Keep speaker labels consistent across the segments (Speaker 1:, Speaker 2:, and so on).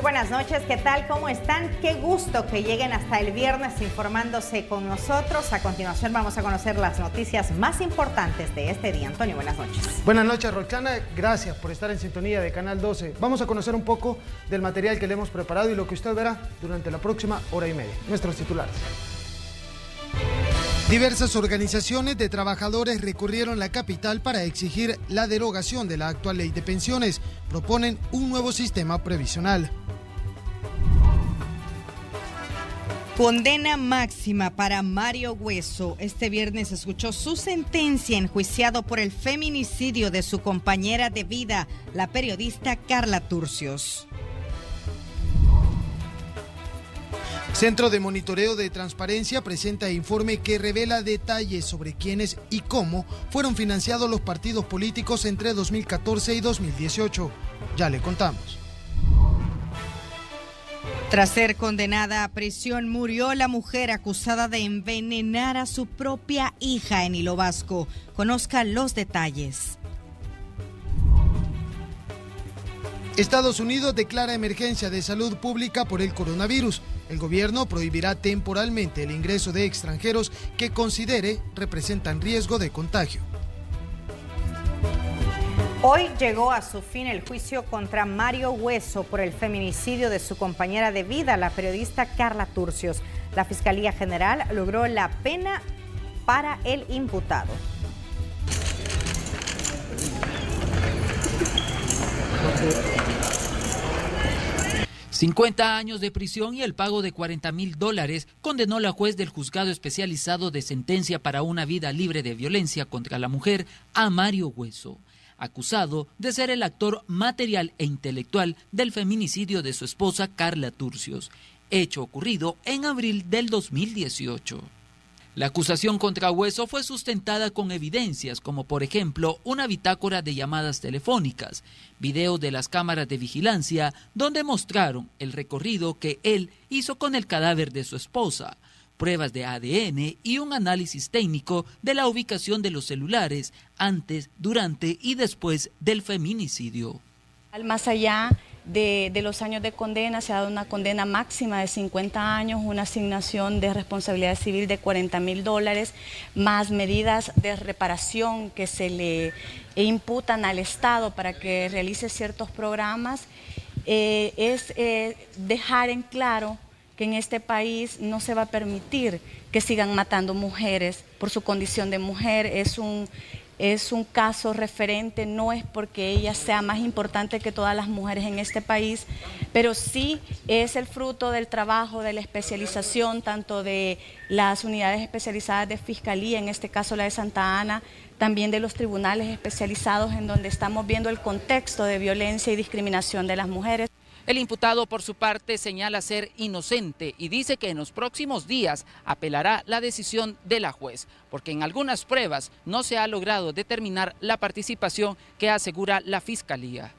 Speaker 1: buenas noches, ¿qué tal? ¿Cómo están? Qué gusto que lleguen hasta el viernes informándose con nosotros. A continuación vamos a conocer las noticias más importantes de este día. Antonio, buenas noches.
Speaker 2: Buenas noches, Roxana. Gracias por estar en sintonía de Canal 12. Vamos a conocer un poco del material que le hemos preparado y lo que usted verá durante la próxima hora y media. Nuestros titulares. Diversas organizaciones de trabajadores recurrieron a la capital para exigir la derogación de la actual ley de pensiones. Proponen un nuevo sistema previsional.
Speaker 1: Condena máxima para Mario Hueso. Este viernes escuchó su sentencia, enjuiciado por el feminicidio de su compañera de vida, la periodista Carla Turcios.
Speaker 2: Centro de Monitoreo de Transparencia presenta informe que revela detalles sobre quiénes y cómo fueron financiados los partidos políticos entre 2014 y 2018. Ya le contamos.
Speaker 1: Tras ser condenada a prisión, murió la mujer acusada de envenenar a su propia hija en Hilo Vasco. Conozca los detalles.
Speaker 2: Estados Unidos declara emergencia de salud pública por el coronavirus. El gobierno prohibirá temporalmente el ingreso de extranjeros que considere representan riesgo de contagio.
Speaker 1: Hoy llegó a su fin el juicio contra Mario Hueso por el feminicidio de su compañera de vida, la periodista Carla Turcios. La Fiscalía General logró la pena para el imputado.
Speaker 3: $50 años de prisión y el pago de $40,000 condenó la juez del Juzgado Especializado de Sentencia para una Vida Libre de Violencia contra la Mujer a Mario Hueso, acusado de ser el actor material e intelectual del feminicidio de su esposa Carla Turcios, hecho ocurrido en abril del 2018. La acusación contra Hueso fue sustentada con evidencias como, por ejemplo, una bitácora de llamadas telefónicas, videos de las cámaras de vigilancia donde mostraron el recorrido que él hizo con el cadáver de su esposa, pruebas de ADN y un análisis técnico de la ubicación de los celulares antes, durante y después del feminicidio.
Speaker 4: Más allá de los años de condena, se ha dado una condena máxima de 50 años, una asignación de responsabilidad civil de $40,000, más medidas de reparación que se le imputan al Estado para que realice ciertos programas. Es dejar en claro que en este país no se va a permitir que sigan matando mujeres por su condición de mujer. Es un caso referente, no es porque ella sea más importante que todas las mujeres en este país, pero sí es el fruto del trabajo, de la especialización, tanto de las unidades especializadas de Fiscalía, en este caso la de Santa Ana, también de los tribunales especializados en donde estamos viendo el contexto de violencia y discriminación de las mujeres.
Speaker 3: El imputado, por su parte, señala ser inocente y dice que en los próximos días apelará la decisión de la juez, porque en algunas pruebas no se ha logrado determinar la participación que asegura la Fiscalía.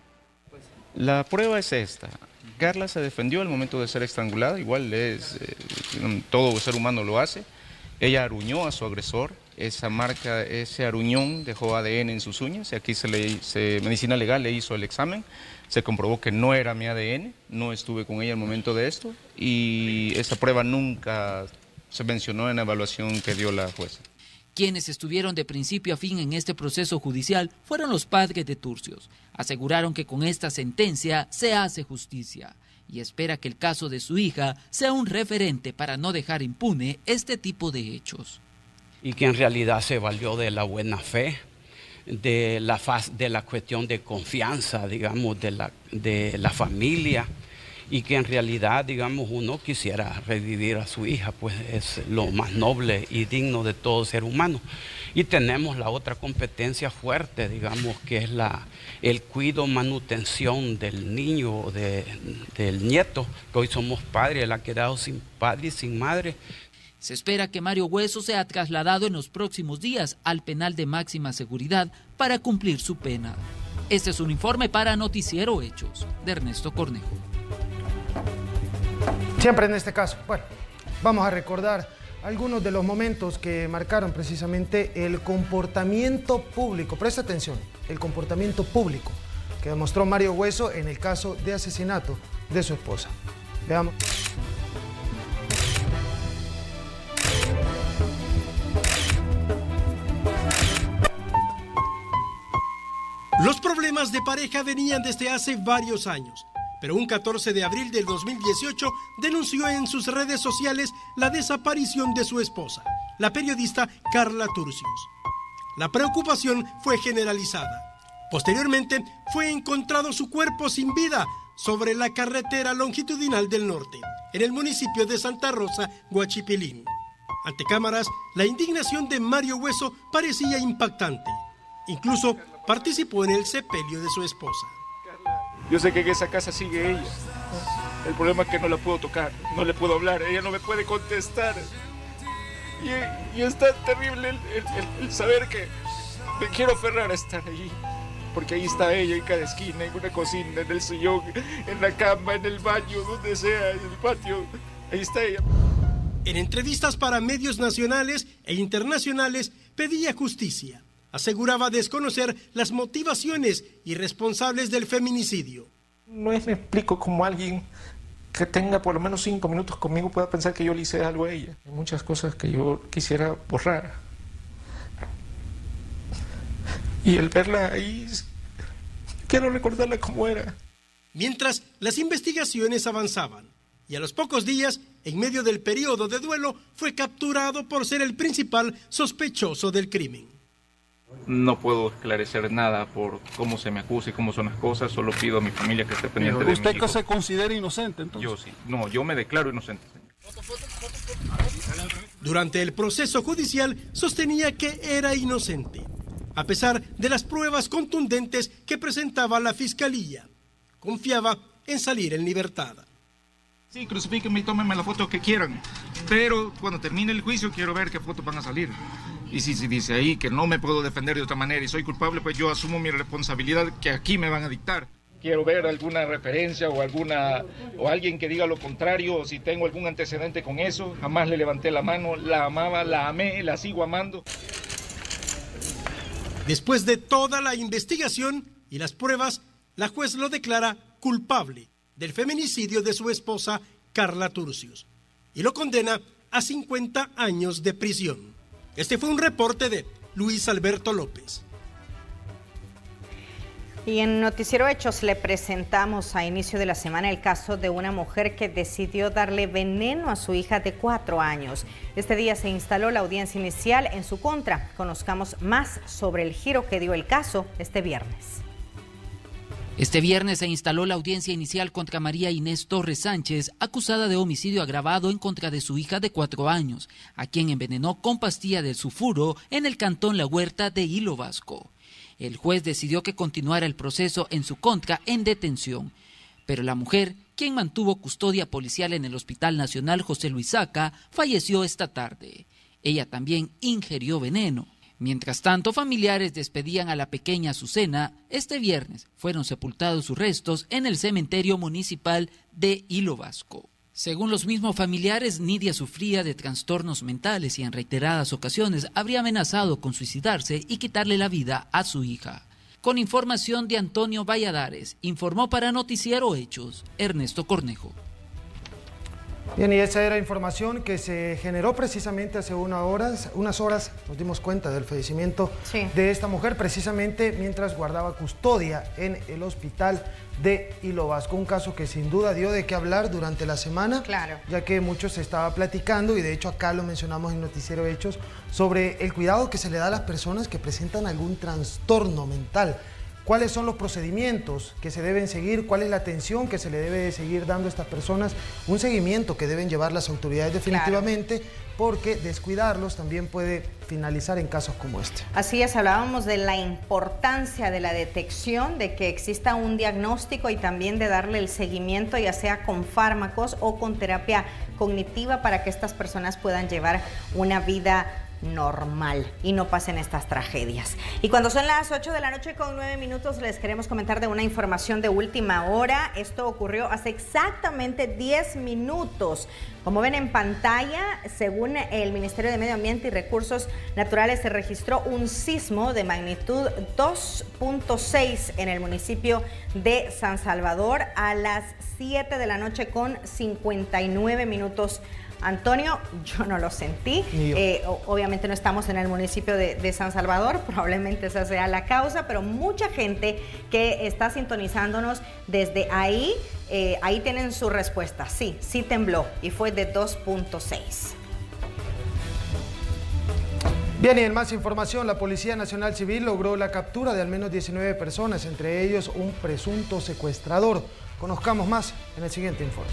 Speaker 5: La prueba es esta. Carla se defendió al momento de ser estrangulada, igual todo ser humano lo hace. Ella aruñó a su agresor, ese aruñón dejó ADN en sus uñas, y aquí Medicina Legal le hizo el examen. Se comprobó que no era mi ADN, no estuve con ella al momento de esto y esa prueba nunca se mencionó en la evaluación que dio la jueza.
Speaker 3: Quienes estuvieron de principio a fin en este proceso judicial fueron los padres de Turcios. Aseguraron que con esta sentencia se hace justicia y espera que el caso de su hija sea un referente para no dejar impune este tipo de hechos.
Speaker 6: Y que en realidad se valió de la buena fe, de la cuestión de confianza, digamos, de la familia, y que en realidad, digamos, uno quisiera revivir a su hija, pues es lo más noble y digno de todo ser humano. Y tenemos la otra competencia fuerte, digamos, que es el cuidado, manutención del niño o del nieto, que hoy somos padres, él ha quedado sin padre y sin madre.
Speaker 3: Se espera que Mario Hueso sea trasladado en los próximos días al penal de máxima seguridad para cumplir su pena. Este es un informe para Noticiero Hechos, de Ernesto Cornejo.
Speaker 2: Siempre en este caso. Bueno, vamos a recordar algunos de los momentos que marcaron precisamente el comportamiento público. Presta atención, el comportamiento público que demostró Mario Hueso en el caso de asesinato de su esposa. Veamos.
Speaker 7: Los problemas de pareja venían desde hace varios años, pero un 14 de abril del 2018 denunció en sus redes sociales la desaparición de su esposa, la periodista Carla Turcios. La preocupación fue generalizada. Posteriormente, fue encontrado su cuerpo sin vida sobre la carretera longitudinal del norte, en el municipio de Santa Rosa, Huachipilín. Ante cámaras, la indignación de Mario Hueso parecía impactante. Incluso participó en el sepelio de su esposa.
Speaker 8: Yo sé que en esa casa sigue ella. El problema es que no la puedo tocar, no le puedo hablar, ella no me puede contestar. Y es tan terrible el saber que me quiero aferrar a estar allí. Porque ahí está ella en cada esquina, en una cocina, en el sillón, en la cama, en el baño, donde sea, en el patio. Ahí está ella.
Speaker 7: En entrevistas para medios nacionales e internacionales pedía justicia. Aseguraba desconocer las motivaciones y responsables del feminicidio.
Speaker 8: No me explico cómo alguien que tenga por lo menos 5 minutos conmigo pueda pensar que yo le hice algo a ella. Hay muchas cosas que yo quisiera borrar. Y el verla ahí, quiero recordarla como era.
Speaker 7: Mientras las investigaciones avanzaban, y a los pocos días, en medio del periodo de duelo, fue capturado por ser el principal sospechoso del crimen.
Speaker 5: No puedo esclarecer nada por cómo se me acusa y cómo son las cosas, solo pido a mi familia que esté pendiente de mi hijo.
Speaker 9: ¿Usted se considera inocente entonces?
Speaker 5: Yo sí, no, yo me declaro inocente, señor.
Speaker 7: Durante el proceso judicial sostenía que era inocente, a pesar de las pruebas contundentes que presentaba la fiscalía. Confiaba en salir en libertad.
Speaker 8: Sí, crucifíquenme y tómenme la foto que quieran, pero cuando termine el juicio quiero ver qué fotos van a salir. Y si se dice ahí que no me puedo defender de otra manera y soy culpable, pues yo asumo mi responsabilidad que aquí me van a dictar. Quiero ver alguna referencia o alguien que diga lo contrario, o si tengo algún antecedente con eso. Jamás le levanté la mano, la amaba, la amé, la sigo amando.
Speaker 7: Después de toda la investigación y las pruebas, la juez lo declara culpable del feminicidio de su esposa Carla Turcios y lo condena a 50 años de prisión. Este fue un reporte de Luis Alberto López.
Speaker 1: Y en Noticiero Hechos le presentamos a inicio de la semana el caso de una mujer que decidió darle veneno a su hija de 4 años. Este día se instaló la audiencia inicial en su contra. Conozcamos más sobre el giro que dio el caso este viernes.
Speaker 3: Este viernes se instaló la audiencia inicial contra María Inés Torres Sánchez, acusada de homicidio agravado en contra de su hija de 4 años, a quien envenenó con pastilla de sulfuro en el cantón La Huerta de Hilo Vasco. El juez decidió que continuara el proceso en su contra en detención, pero la mujer, quien mantuvo custodia policial en el Hospital Nacional José Luis Saca, falleció esta tarde. Ella también ingirió veneno. Mientras tanto, familiares despedían a la pequeña Azucena. Este viernes fueron sepultados sus restos en el cementerio municipal de Hilo Vasco. Según los mismos familiares, Nidia sufría de trastornos mentales y en reiteradas ocasiones habría amenazado con suicidarse y quitarle la vida a su hija. Con información de Antonio Valladares, informó para Noticiero Hechos, Ernesto Cornejo.
Speaker 2: Bien, y esa era información que se generó precisamente hace unas horas, nos dimos cuenta del fallecimiento de esta mujer, precisamente mientras guardaba custodia en el hospital de Hilo Vasco. Un caso que sin duda dio de qué hablar durante la semana, ya que mucho se estaba platicando, y de hecho acá lo mencionamos en Noticiero Hechos, sobre el cuidado que se le da a las personas que presentan algún trastorno mental. ¿Cuáles son los procedimientos que se deben seguir? ¿Cuál es la atención que se le debe seguir dando a estas personas? Un seguimiento que deben llevar las autoridades definitivamente, porque descuidarlos también puede finalizar en casos como este.
Speaker 1: Así es, hablábamos de la importancia de la detección, de que exista un diagnóstico y también de darle el seguimiento, ya sea con fármacos o con terapia cognitiva, para que estas personas puedan llevar una vida normal y no pasen estas tragedias. Y cuando son las 8 de la noche con 9 minutos, les queremos comentar de una información de última hora. Esto ocurrió hace exactamente 10 minutos. Como ven en pantalla, según el Ministerio de Medio Ambiente y Recursos Naturales, se registró un sismo de magnitud 2.6 en el municipio de San Salvador a las 7 de la noche con 59 minutos. Antonio, yo no lo sentí. Obviamente no estamos en el municipio de San Salvador, probablemente esa sea la causa, pero mucha gente que está sintonizándonos desde ahí, ahí tienen su respuesta. Sí tembló y fue de 2.6.
Speaker 2: Bien, y en más información, la Policía Nacional Civil logró la captura de al menos 19 personas, entre ellos un presunto secuestrador. Conozcamos más en el siguiente informe.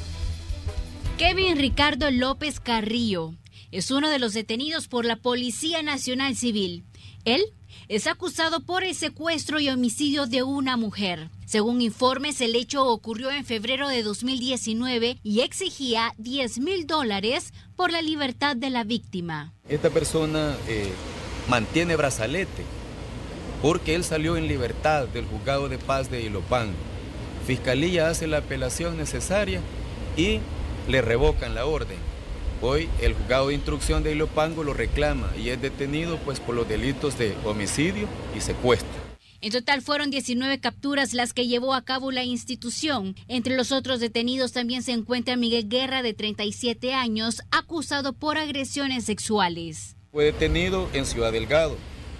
Speaker 9: Kevin Ricardo López Carrillo es uno de los detenidos por la Policía Nacional Civil. Él es acusado por el secuestro y homicidio de una mujer. Según informes, el hecho ocurrió en febrero de 2019 y exigía $10,000 por la libertad de la víctima.
Speaker 10: Esta persona mantiene brazalete porque él salió en libertad del juzgado de paz de Ilopango. Fiscalía hace la apelación necesaria y le revocan la orden. Hoy el juzgado de instrucción de Ilopango lo reclama y es detenido pues por los delitos de homicidio y secuestro.
Speaker 9: En total fueron 19 capturas las que llevó a cabo la institución. Entre los otros detenidos también se encuentra Miguel Guerra, de 37 años, acusado por agresiones sexuales.
Speaker 10: Fue detenido en Ciudad Delgado.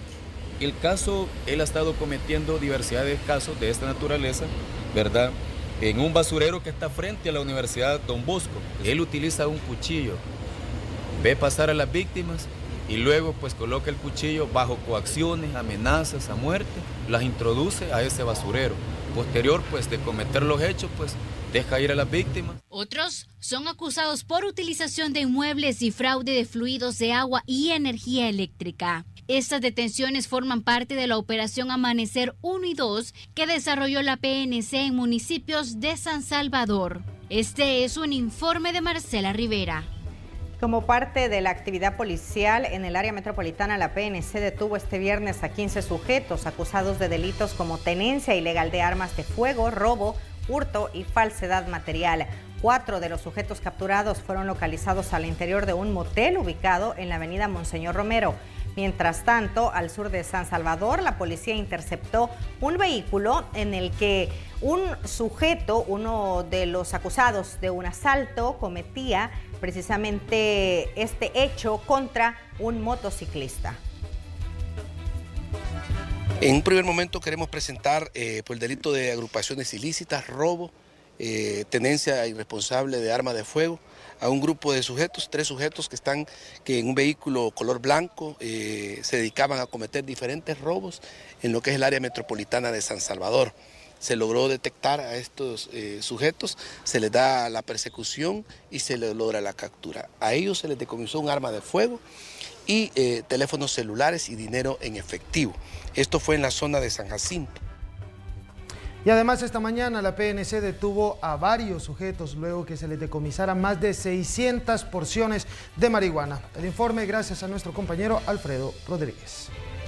Speaker 10: El caso, él ha estado cometiendo diversidad de casos de esta naturaleza, ¿verdad? En un basurero que está frente a la Universidad Don Bosco. Él utiliza un cuchillo, ve pasar a las víctimas y luego pues coloca el cuchillo bajo coacciones, amenazas a muerte, las introduce a ese basurero. Posterior pues de cometer los hechos pues deja ir a las víctimas.
Speaker 9: Otros son acusados por utilización de inmuebles y fraude de fluidos de agua y energía eléctrica. Estas detenciones forman parte de la operación Amanecer 1 y 2 que desarrolló la PNC en municipios de San Salvador. Este es un informe de Marcela Rivera.
Speaker 1: Como parte de la actividad policial en el área metropolitana, la PNC detuvo este viernes a 15 sujetos acusados de delitos como tenencia ilegal de armas de fuego, robo, hurto y falsedad material. 4 de los sujetos capturados fueron localizados al interior de un motel ubicado en la avenida Monseñor Romero. Mientras tanto, al sur de San Salvador, la policía interceptó un vehículo en el que un sujeto, uno de los acusados de un asalto, cometía precisamente este hecho contra un motociclista.
Speaker 11: En un primer momento queremos presentar por el delito de agrupaciones ilícitas, robo, tenencia irresponsable de arma de fuego, a un grupo de sujetos, 3 sujetos que en un vehículo color blanco se dedicaban a cometer diferentes robos en lo que es el área metropolitana de San Salvador. Se logró detectar a estos sujetos, se les da la persecución y se les logra la captura. A ellos se les decomisó un arma de fuego y teléfonos celulares y dinero en efectivo. Esto fue en la zona de San Jacinto.
Speaker 2: Y además esta mañana la PNC detuvo a varios sujetos luego que se les decomisaran más de 600 porciones de marihuana. El informe gracias a nuestro compañero Alfredo Rodríguez.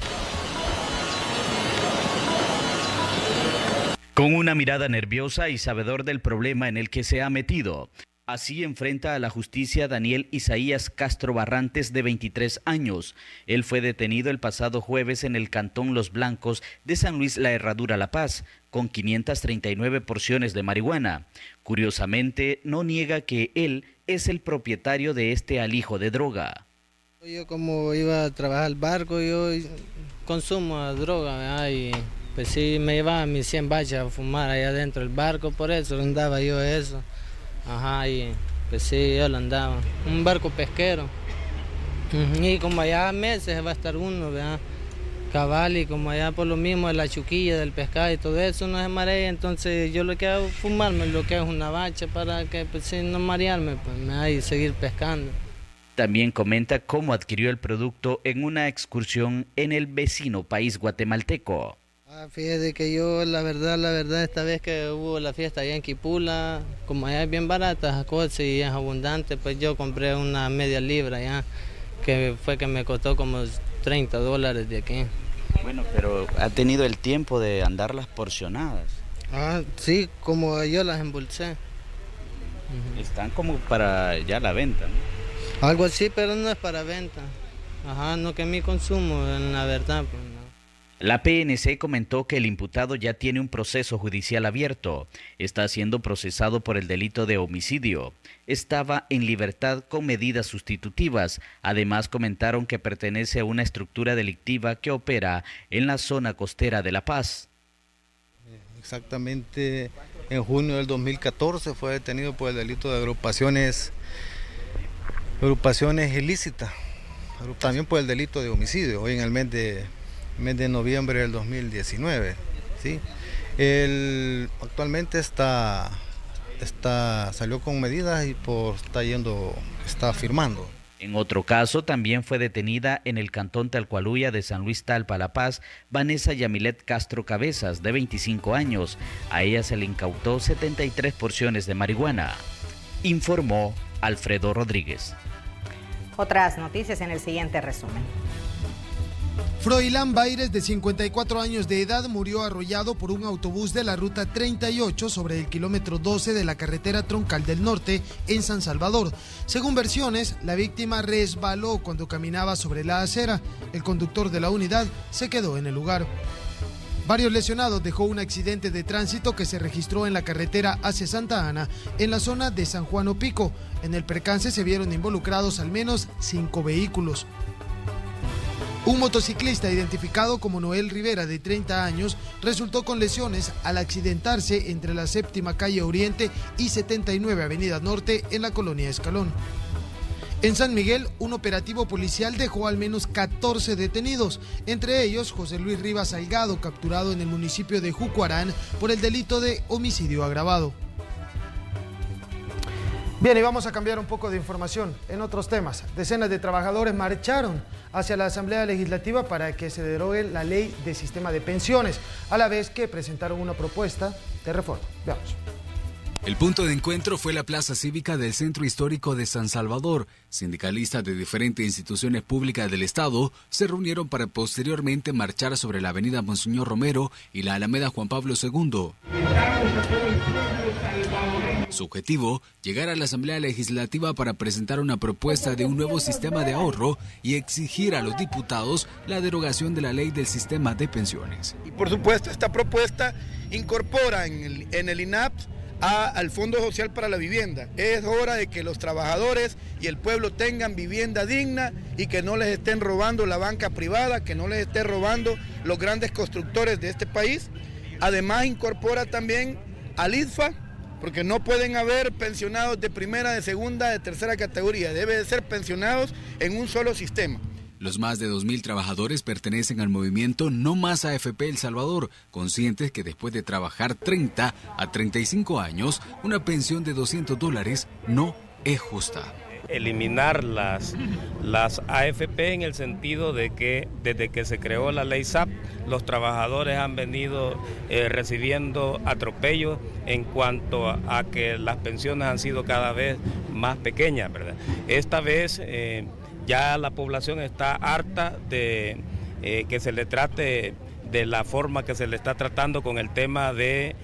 Speaker 12: Con una mirada nerviosa y sabedor del problema en el que se ha metido, así enfrenta a la justicia Daniel Isaías Castro Barrantes, de 23 años. Él fue detenido el pasado jueves en el cantón Los Blancos de San Luis La Herradura, La Paz, con 539 porciones de marihuana. Curiosamente, no niega que él es el propietario de este alijo de droga.
Speaker 13: Yo como iba a trabajar al barco, yo consumo droga, ¿verdad? Y pues sí, me llevaba mis 100 bachas a fumar allá dentro del barco, por eso andaba yo eso. Ajá, y pues sí, yo lo andaba. Un barco pesquero. Y como allá meses va a estar uno, ¿verdad? Cabal, y como allá por lo mismo de la chuquilla, del pescado y todo eso no se marea, entonces yo lo que hago es fumarme, lo que hago es una bacha para que pues sí, no marearme, pues y seguir pescando.
Speaker 12: También comenta cómo adquirió el producto en una excursión en el vecino país guatemalteco.
Speaker 13: Fíjate que yo, la verdad, esta vez que hubo la fiesta allá en Quipula, como allá es bien barata las cosas y es abundante, pues yo compré una media libra ya. que fue que me costó como $30 de aquí.
Speaker 12: Bueno, pero ha tenido el tiempo de andarlas porcionadas.
Speaker 13: Ah, sí, como yo las embolsé.
Speaker 12: Están como para ya la venta, ¿no?
Speaker 13: Algo así, pero no es para venta. Ajá, no que mi consumo, en la verdad, pues no.
Speaker 12: La PNC comentó que el imputado ya tiene un proceso judicial abierto. Está siendo procesado por el delito de homicidio. Estaba en libertad con medidas sustitutivas. Además, comentaron que pertenece a una estructura delictiva que opera en la zona costera de La Paz.
Speaker 14: Exactamente en junio del 2014 fue detenido por el delito de agrupaciones ilícitas. También por el delito de homicidio, hoy en el mes de noviembre del 2019. ¿sí? Actualmente salió con medidas y está firmando.
Speaker 12: En otro caso, también fue detenida en el cantón Talcualuya de San Luis Talpa, La Paz, Vanessa Yamilet Castro Cabezas, de 25 años. A ella se le incautó 73 porciones de marihuana. Informó Alfredo Rodríguez.
Speaker 1: Otras noticias en el siguiente resumen.
Speaker 2: Froilán Baires, de 54 años de edad, murió arrollado por un autobús de la ruta 38 sobre el kilómetro 12 de la carretera troncal del norte en San Salvador. Según versiones, la víctima resbaló cuando caminaba sobre la acera. El conductor de la unidad se quedó en el lugar. Varios lesionados dejó un accidente de tránsito que se registró en la carretera hacia Santa Ana, en la zona de San Juan Opico. En el percance se vieron involucrados al menos 5 vehículos. Un motociclista identificado como Noel Rivera, de 30 años, resultó con lesiones al accidentarse entre la 7ª calle Oriente y 79 Avenida Norte en la colonia Escalón. En San Miguel, un operativo policial dejó al menos 14 detenidos, entre ellos José Luis Rivas Salgado, capturado en el municipio de Jucuarán por el delito de homicidio agravado. Bien, y vamos a cambiar un poco de información. En otros temas, decenas de trabajadores marcharon hacia la Asamblea Legislativa para que se derogue la ley de sistema de pensiones, a la vez que presentaron una propuesta de reforma. Veamos.
Speaker 15: El punto de encuentro fue la plaza cívica del Centro Histórico de San Salvador. Sindicalistas de diferentes instituciones públicas del Estado se reunieron para posteriormente marchar sobre la avenida Monseñor Romero y la Alameda Juan Pablo II. Su objetivo, llegar a la Asamblea Legislativa para presentar una propuesta de un nuevo sistema de ahorro y exigir a los diputados la derogación de la ley del sistema de pensiones.
Speaker 16: Y por supuesto, esta propuesta incorpora en el INAPS al Fondo Social para la Vivienda. Es hora de que los trabajadores y el pueblo tengan vivienda digna y que no les estén robando la banca privada, que no les esté robando los grandes constructores de este país. Además, incorpora también al IDFA, porque no pueden haber pensionados de primera, de segunda, de tercera categoría. Debe de ser pensionados en un solo sistema.
Speaker 15: Los más de 2.000 trabajadores pertenecen al movimiento No Más AFP El Salvador, conscientes que después de trabajar 30 a 35 años, una pensión de $200 no es justa.
Speaker 17: Eliminar las AFP en el sentido de que desde que se creó la ley SAP, los trabajadores han venido recibiendo atropellos en cuanto a que las pensiones han sido cada vez más pequeñas, ¿verdad? Esta vez ya la población está harta de que se le trate de la forma que se le está tratando con el tema de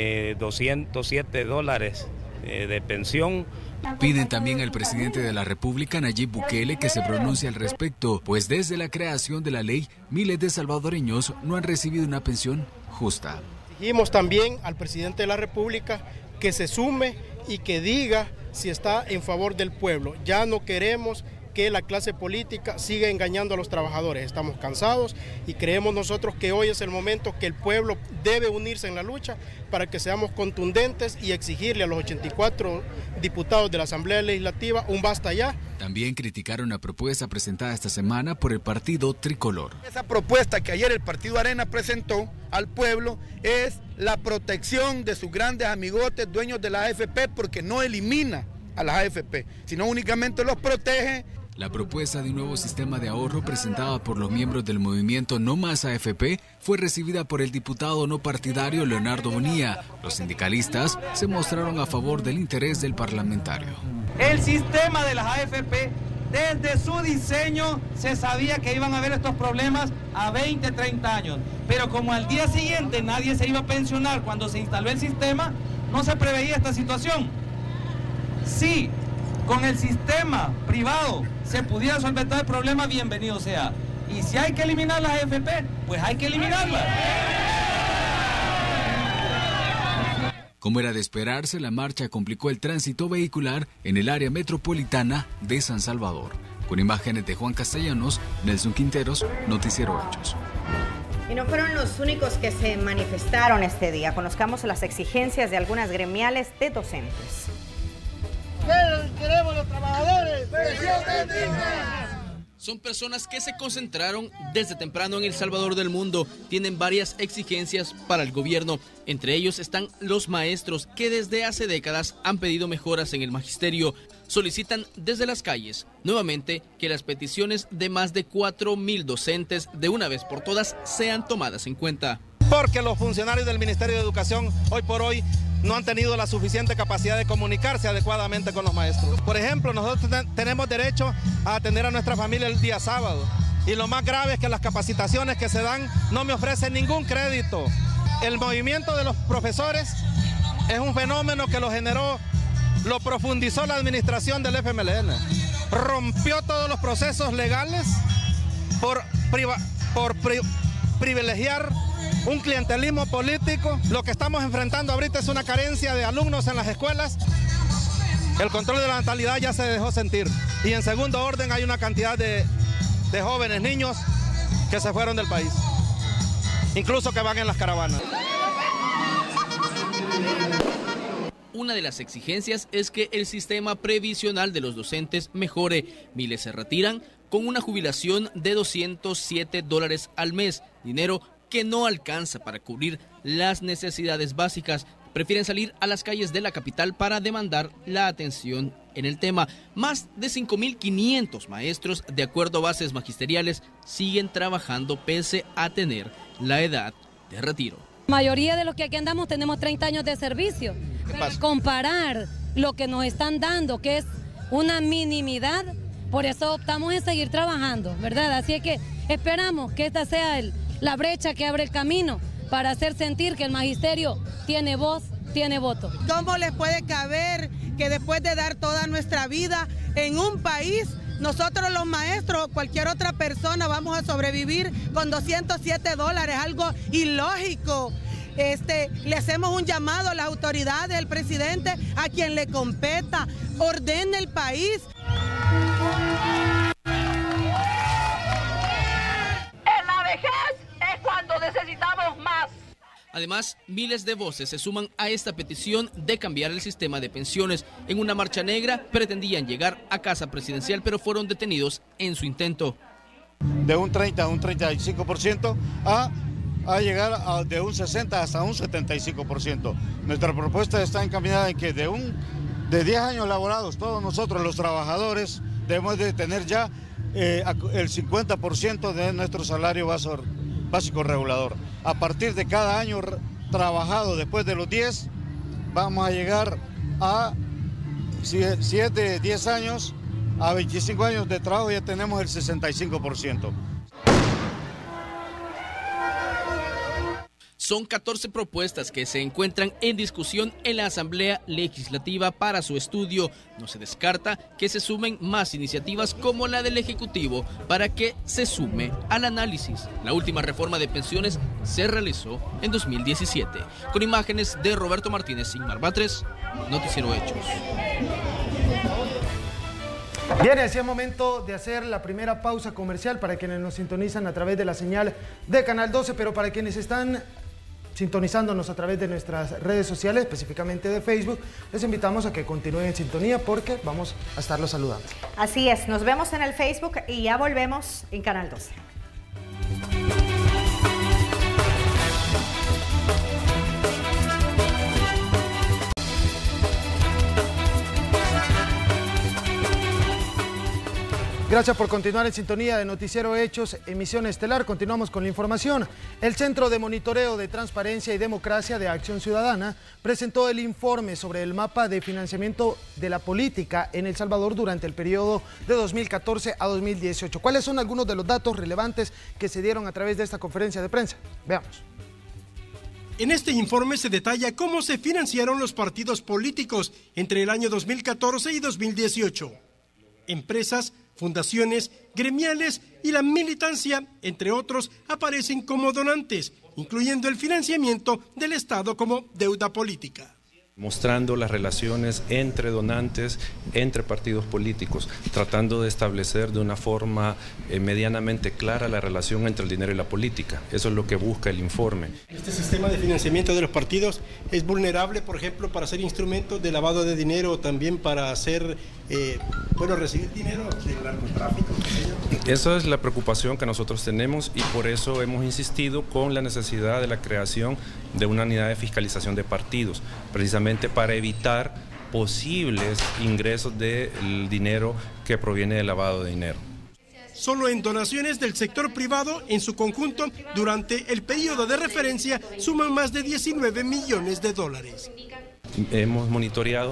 Speaker 17: $207 de pensión.
Speaker 15: Piden también al presidente de la República, Nayib Bukele, que se pronuncie al respecto, pues desde la creación de la ley, miles de salvadoreños no han recibido una pensión justa.
Speaker 7: Exigimos también al presidente de la República que se sume y que diga si está en favor del pueblo. Ya no queremos que la clase política siga engañando a los trabajadores. Estamos cansados y creemos nosotros que hoy es el momento que el pueblo debe unirse en la lucha para que seamos contundentes y exigirle a los 84 diputados de la Asamblea Legislativa un basta ya.
Speaker 15: También criticaron la propuesta presentada esta semana por el partido Tricolor.
Speaker 16: Esa propuesta que ayer el Partido Arena presentó al pueblo es la protección de sus grandes amigotes, dueños de la AFP, porque no elimina a las AFP, sino únicamente los protege.
Speaker 15: La propuesta de un nuevo sistema de ahorro presentada por los miembros del movimiento No Más AFP fue recibida por el diputado no partidario Leonardo Bonilla. Los sindicalistas se mostraron a favor del interés del parlamentario.
Speaker 18: El sistema de las AFP Desde su diseño se sabía que iban a haber estos problemas a 20, 30 años. Pero como al día siguiente nadie se iba a pensionar cuando se instaló el sistema, no se preveía esta situación. Si con el sistema privado se pudiera solventar el problema, bienvenido sea. Y si hay que eliminar las AFP, pues hay que eliminarlas.
Speaker 15: Como era de esperarse, la marcha complicó el tránsito vehicular en el área metropolitana de San Salvador. Con imágenes de Juan Castellanos, Nelson Quinteros, Noticiero Hechos.
Speaker 1: Y no fueron los únicos que se manifestaron este día. Conozcamos las exigencias de algunas gremiales de docentes.
Speaker 19: ¿Qué queremos los trabajadores? ¡Pensiones dignas!
Speaker 20: Son personas que se concentraron desde temprano en El Salvador del Mundo. Tienen varias exigencias para el gobierno. Entre ellos están los maestros, que desde hace décadas han pedido mejoras en el magisterio. Solicitan desde las calles, nuevamente, que las peticiones de más de 4.000 docentes de una vez por todas sean tomadas en cuenta.
Speaker 21: Porque los funcionarios del Ministerio de Educación hoy por hoy no han tenido la suficiente capacidad de comunicarse adecuadamente con los maestros. Por ejemplo, nosotros tenemos derecho a atender a nuestra familia el día sábado. Y lo más grave es que las capacitaciones que se dan no me ofrecen ningún crédito. El movimiento de los profesores es un fenómeno que lo generó, lo profundizó la administración del FMLN. Rompió todos los procesos legales por privilegiar un clientelismo político. Lo que estamos enfrentando ahorita es una carencia de alumnos en las escuelas. El control de la natalidad ya se dejó sentir. Y en segundo orden hay una cantidad de jóvenes, niños, que se fueron del país. Incluso que van en las caravanas.
Speaker 20: Una de las exigencias es que el sistema previsional de los docentes mejore. Miles se retiran con una jubilación de $207 al mes, dinero que no alcanza para cubrir las necesidades básicas. Prefieren salir a las calles de la capital para demandar la atención en el tema. Más de 5.500 maestros, de acuerdo a bases magisteriales, siguen trabajando pese a tener la edad de retiro.
Speaker 22: La mayoría de los que aquí andamos tenemos 30 años de servicio. Para comparar lo que nos están dando, que es una minimidad, por eso optamos en seguir trabajando, ¿verdad? Así es que esperamos que esta sea la brecha que abre el camino para hacer sentir que el magisterio tiene voz, tiene voto.
Speaker 23: ¿Cómo les puede caber que después de dar toda nuestra vida en un país, nosotros los maestros o cualquier otra persona vamos a sobrevivir con $207? Algo ilógico. Le hacemos un llamado a las autoridades, al presidente, a quien le competa, ordene el país.
Speaker 24: En la vejez es cuando necesitamos más.
Speaker 20: Además, miles de voces se suman a esta petición de cambiar el sistema de pensiones. En una marcha negra pretendían llegar a Casa Presidencial, pero fueron detenidos en su intento.
Speaker 25: De un 30 a un 35% a llegar de un 60 hasta un 75%. Nuestra propuesta está encaminada en que de 10 años laborados, todos nosotros los trabajadores debemos de tener ya el 50% de nuestro salario básico regulador. A partir de cada año trabajado después de los 10, vamos a llegar a, si es de 10 años, a 25 años de trabajo ya tenemos el 65%.
Speaker 20: Son 14 propuestas que se encuentran en discusión en la Asamblea Legislativa para su estudio. No se descarta que se sumen más iniciativas como la del Ejecutivo para que se sume al análisis. La última reforma de pensiones se realizó en 2017. Con imágenes de Roberto Martínez, Sigmar Batres, Noticiero Hechos.
Speaker 2: Bien, es el momento de hacer la primera pausa comercial para quienes nos sintonizan a través de la señal de Canal 12, pero para quienes están sintonizándonos a través de nuestras redes sociales, específicamente de Facebook, les invitamos a que continúen en sintonía porque vamos a estarlos saludando.
Speaker 1: Así es, nos vemos en el Facebook y ya volvemos en Canal 12.
Speaker 2: Gracias por continuar en sintonía de Noticiero Hechos, emisión estelar. Continuamos con la información. El Centro de Monitoreo de Transparencia y Democracia de Acción Ciudadana presentó el informe sobre el mapa de financiamiento de la política en El Salvador durante el periodo de 2014 a 2018. ¿Cuáles son algunos de los datos relevantes que se dieron a través de esta conferencia de prensa? Veamos.
Speaker 7: En este informe se detalla cómo se financiaron los partidos políticos entre el año 2014 y 2018. Empresas, fundaciones, gremiales y la militancia, entre otros, aparecen como donantes, incluyendo el financiamiento del Estado como deuda política.
Speaker 3: Mostrando las relaciones entre donantes, entre partidos políticos, tratando de establecer de una forma medianamente clara la relación entre el dinero y la política. Eso es lo que busca el informe.
Speaker 7: Este sistema de financiamiento de los partidos es vulnerable, por ejemplo, para ser instrumento de lavado de dinero o también para hacer, recibir dinero del narcotráfico.
Speaker 3: Esa es la preocupación que nosotros tenemos y por eso hemos insistido con la necesidad de la creación de una unidad de fiscalización de partidos, precisamente para evitar posibles ingresos del dinero que proviene del lavado de dinero.
Speaker 7: Solo en donaciones del sector privado, en su conjunto, durante el periodo de referencia, suman más de 19 millones de dólares.
Speaker 3: Hemos monitoreado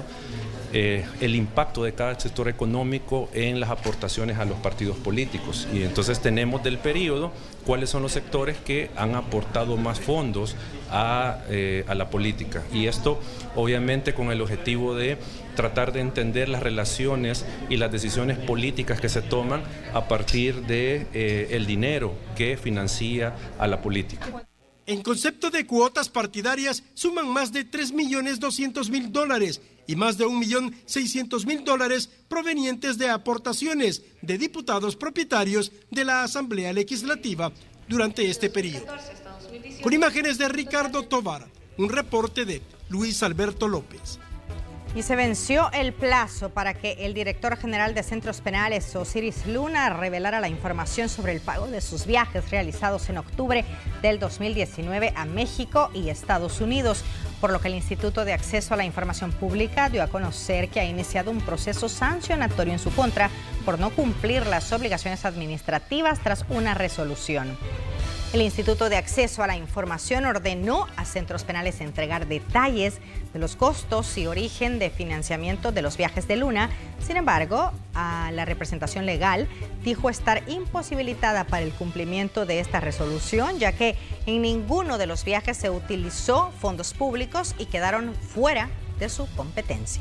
Speaker 3: el impacto de cada sector económico en las aportaciones a los partidos políticos y entonces tenemos del periodo cuáles son los sectores que han aportado más fondos a la política y esto obviamente con el objetivo de tratar de entender las relaciones y las decisiones políticas que se toman a partir de el dinero que financia a la política.
Speaker 7: En concepto de cuotas partidarias suman más de 3.200.000 dólares y más de 1.600.000 dólares provenientes de aportaciones de diputados propietarios de la Asamblea Legislativa durante este periodo. Con imágenes de Ricardo Tovar, un reporte de Luis Alberto López.
Speaker 1: Y se venció el plazo para que el director general de Centros Penales, Osiris Luna, revelara la información sobre el pago de sus viajes realizados en octubre del 2019 a México y Estados Unidos, por lo que el Instituto de Acceso a la Información Pública dio a conocer que ha iniciado un proceso sancionatorio en su contra por no cumplir las obligaciones administrativas tras una resolución. El Instituto de Acceso a la Información ordenó a Centros Penales entregar detalles de los costos y origen de financiamiento de los viajes de Luna. Sin embargo, la representación legal dijo estar imposibilitada para el cumplimiento de esta resolución, ya que en ninguno de los viajes se utilizó fondos públicos y quedaron fuera de su competencia.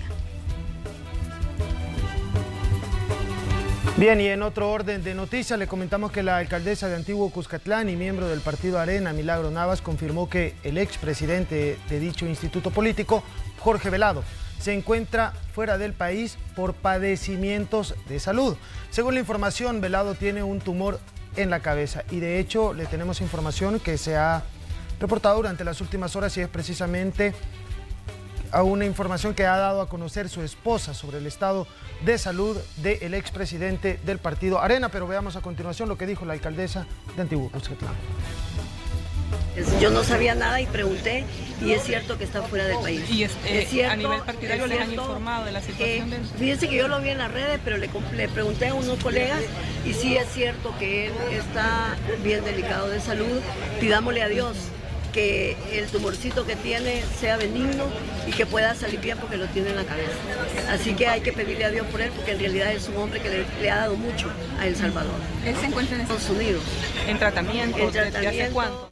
Speaker 2: Bien, y en otro orden de noticias le comentamos que la alcaldesa de Antiguo Cuscatlán y miembro del partido Arena, Milagro Navas, confirmó que el expresidente de dicho instituto político, Jorge Velado, se encuentra fuera del país por padecimientos de salud. Según la información, Velado tiene un tumor en la cabeza y de hecho le tenemos información que se ha reportado durante las últimas horas y es precisamente a una información que ha dado a conocer su esposa sobre el estado de salud del expresidente del partido Arena, pero veamos a continuación lo que dijo la alcaldesa de Antiguo Cuscatlán.
Speaker 4: Yo no sabía nada y pregunté y es cierto que está fuera del país.
Speaker 5: ¿Y
Speaker 4: es cierto,
Speaker 5: a nivel partidario les han informado de la situación de él?
Speaker 4: Fíjense que yo lo vi en las redes, pero le pregunté a unos colegas y sí es cierto que él está bien delicado de salud. Pidámosle a Dios que el tumorcito que tiene sea benigno y que pueda salir bien porque lo tiene en la cabeza. Así que hay que pedirle a Dios por él porque en realidad es un hombre que le ha dado mucho a El Salvador.
Speaker 5: Él se encuentra en
Speaker 4: Estados Unidos.
Speaker 5: ¿En tratamiento? ¿Desde hace cuánto?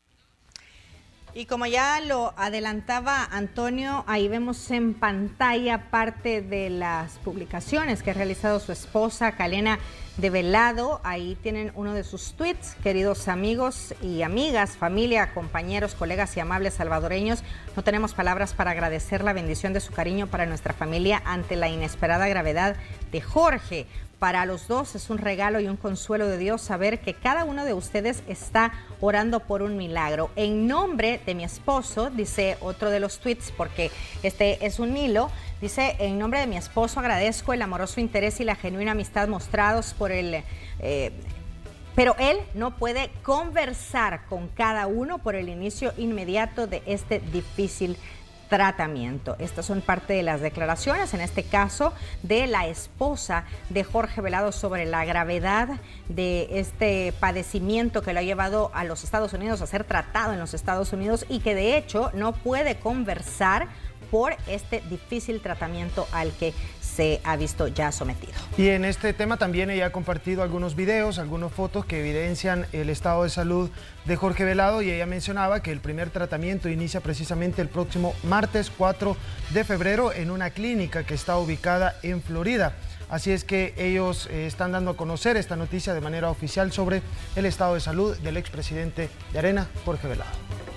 Speaker 1: Y como ya lo adelantaba Antonio, ahí vemos en pantalla parte de las publicaciones que ha realizado su esposa, Kalena de Velado. Ahí tienen uno de sus tweets. Queridos amigos y amigas, familia, compañeros, colegas y amables salvadoreños, no tenemos palabras para agradecer la bendición de su cariño para nuestra familia ante la inesperada gravedad de Jorge. Para los dos es un regalo y un consuelo de Dios saber que cada uno de ustedes está orando por un milagro. En nombre de mi esposo, dice otro de los tweets, porque este es un hilo, dice: en nombre de mi esposo agradezco el amoroso interés y la genuina amistad mostrados por él. Pero él no puede conversar con cada uno por el inicio inmediato de este difícil tratamiento. Estas son parte de las declaraciones, en este caso, de la esposa de Jorge Velado sobre la gravedad de este padecimiento que lo ha llevado a los Estados Unidos, a ser tratado en los Estados Unidos, y que de hecho no puede conversar por este difícil tratamiento al que se ha visto ya sometido.
Speaker 2: Y en este tema también ella ha compartido algunos videos, algunas fotos que evidencian el estado de salud de Jorge Velado, y ella mencionaba que el primer tratamiento inicia precisamente el próximo martes 4 de febrero en una clínica que está ubicada en Florida. Así es que ellos están dando a conocer esta noticia de manera oficial sobre el estado de salud del expresidente de Arena, Jorge Velado.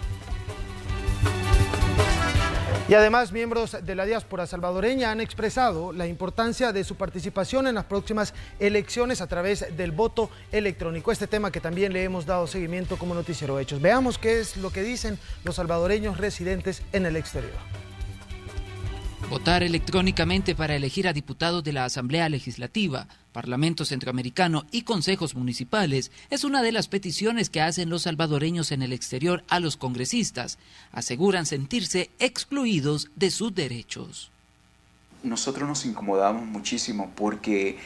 Speaker 2: Y además, miembros de la diáspora salvadoreña han expresado la importancia de su participación en las próximas elecciones a través del voto electrónico. Este tema que también le hemos dado seguimiento como Noticiero Hechos. Veamos qué es lo que dicen los salvadoreños residentes en el exterior.
Speaker 6: Votar electrónicamente para elegir a diputados de la Asamblea Legislativa, Parlamento Centroamericano y consejos municipales es una de las peticiones que hacen los salvadoreños en el exterior a los congresistas. Aseguran sentirse excluidos de sus derechos.
Speaker 8: Nosotros nos incomodamos muchísimo porque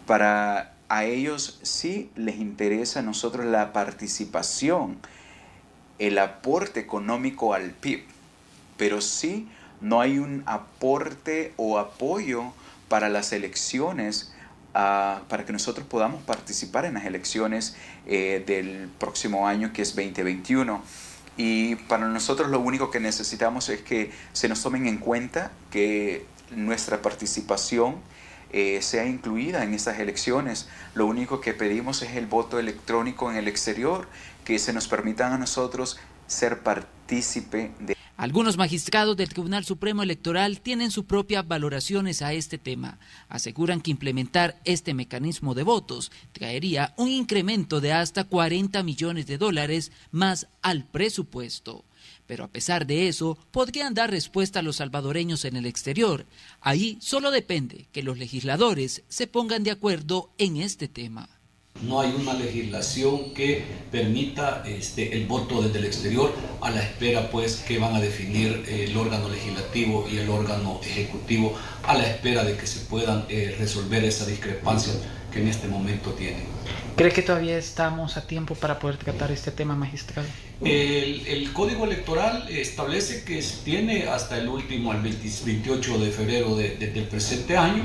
Speaker 8: a ellos sí les interesa a nosotros la participación, el aporte económico al PIB, pero sí no hay un aporte o apoyo para las elecciones, para que nosotros podamos participar en las elecciones del próximo año, que es 2021. Y para nosotros lo único que necesitamos es que se nos tomen en cuenta, que nuestra participación sea incluida en estas elecciones. Lo único que pedimos es el voto electrónico en el exterior, que se nos permitan a nosotros ser partícipe de...
Speaker 6: Algunos magistrados del Tribunal Supremo Electoral tienen sus propias valoraciones a este tema. Aseguran que implementar este mecanismo de votos traería un incremento de hasta $40 millones más al presupuesto. Pero a pesar de eso, podrían dar respuesta a los salvadoreños en el exterior. Ahí solo depende que los legisladores se pongan de acuerdo en este tema.
Speaker 9: No hay una legislación que permita el voto desde el exterior, a la espera pues que van a definir el órgano legislativo y el órgano ejecutivo, a la espera de que se puedan resolver esa discrepancia que en este momento tienen.
Speaker 10: ¿Cree que todavía estamos a tiempo para poder tratar este tema, magistrado?
Speaker 9: El Código Electoral establece que tiene hasta el 28 de febrero del presente año.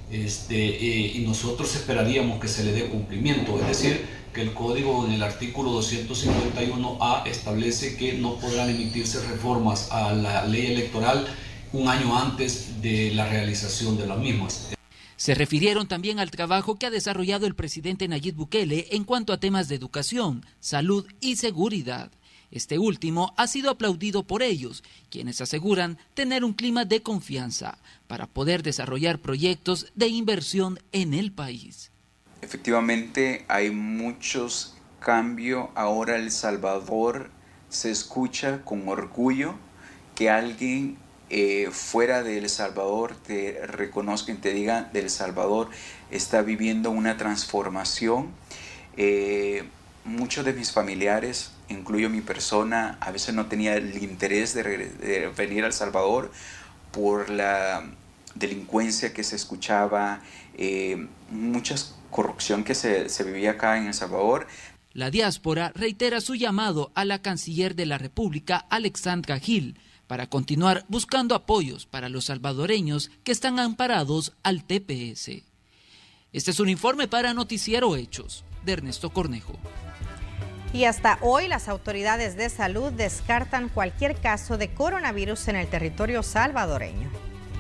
Speaker 9: Y nosotros esperaríamos que se le dé cumplimiento, es decir, que el código en el artículo 251A establece que no podrán emitirse reformas a la ley electoral un año antes de la realización de las mismas.
Speaker 6: Se refirieron también al trabajo que ha desarrollado el presidente Nayib Bukele en cuanto a temas de educación, salud y seguridad. Este último ha sido aplaudido por ellos, quienes aseguran tener un clima de confianza para poder desarrollar proyectos de inversión en el país.
Speaker 8: Efectivamente, hay muchos cambios. Ahora El Salvador se escucha con orgullo, que alguien fuera de El Salvador te reconozca y te diga: El Salvador está viviendo una transformación. Muchos de mis familiares, incluyo mi persona, a veces no tenía el interés de venir a El Salvador por la delincuencia que se escuchaba, mucha corrupción que se vivía acá en El Salvador.
Speaker 6: La diáspora reitera su llamado a la canciller de la República, Alexandra Gil, para continuar buscando apoyos para los salvadoreños que están amparados al TPS. Este es un informe para Noticiero Hechos, de Ernesto Cornejo.
Speaker 1: Y hasta hoy las autoridades de salud descartan cualquier caso de coronavirus en el territorio salvadoreño.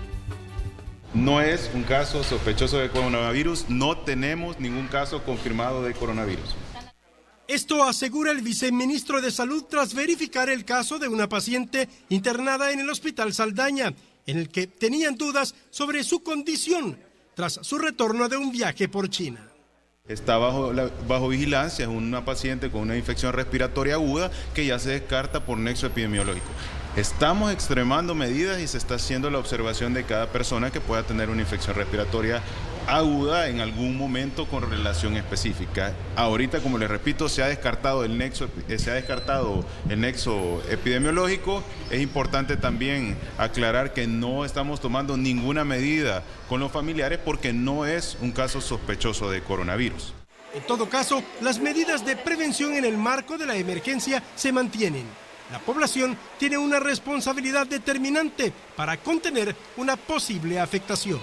Speaker 11: No es un caso sospechoso de coronavirus, no tenemos ningún caso confirmado de coronavirus.
Speaker 7: Esto asegura el viceministro de Salud tras verificar el caso de una paciente internada en el Hospital Saldaña, en el que tenían dudas sobre su condición tras su retorno de un viaje por China.
Speaker 11: Está bajo vigilancia, es una paciente con una infección respiratoria aguda que ya se descarta por nexo epidemiológico. Estamos extremando medidas y se está haciendo la observación de cada persona que pueda tener una infección respiratoria aguda en algún momento con relación específica. Ahorita, como les repito, se ha descartado el nexo epidemiológico. Es importante también aclarar que no estamos tomando ninguna medida con los familiares porque no es un caso sospechoso de coronavirus.
Speaker 7: En todo caso, las medidas de prevención en el marco de la emergencia se mantienen. La población tiene una responsabilidad determinante para contener una posible afectación.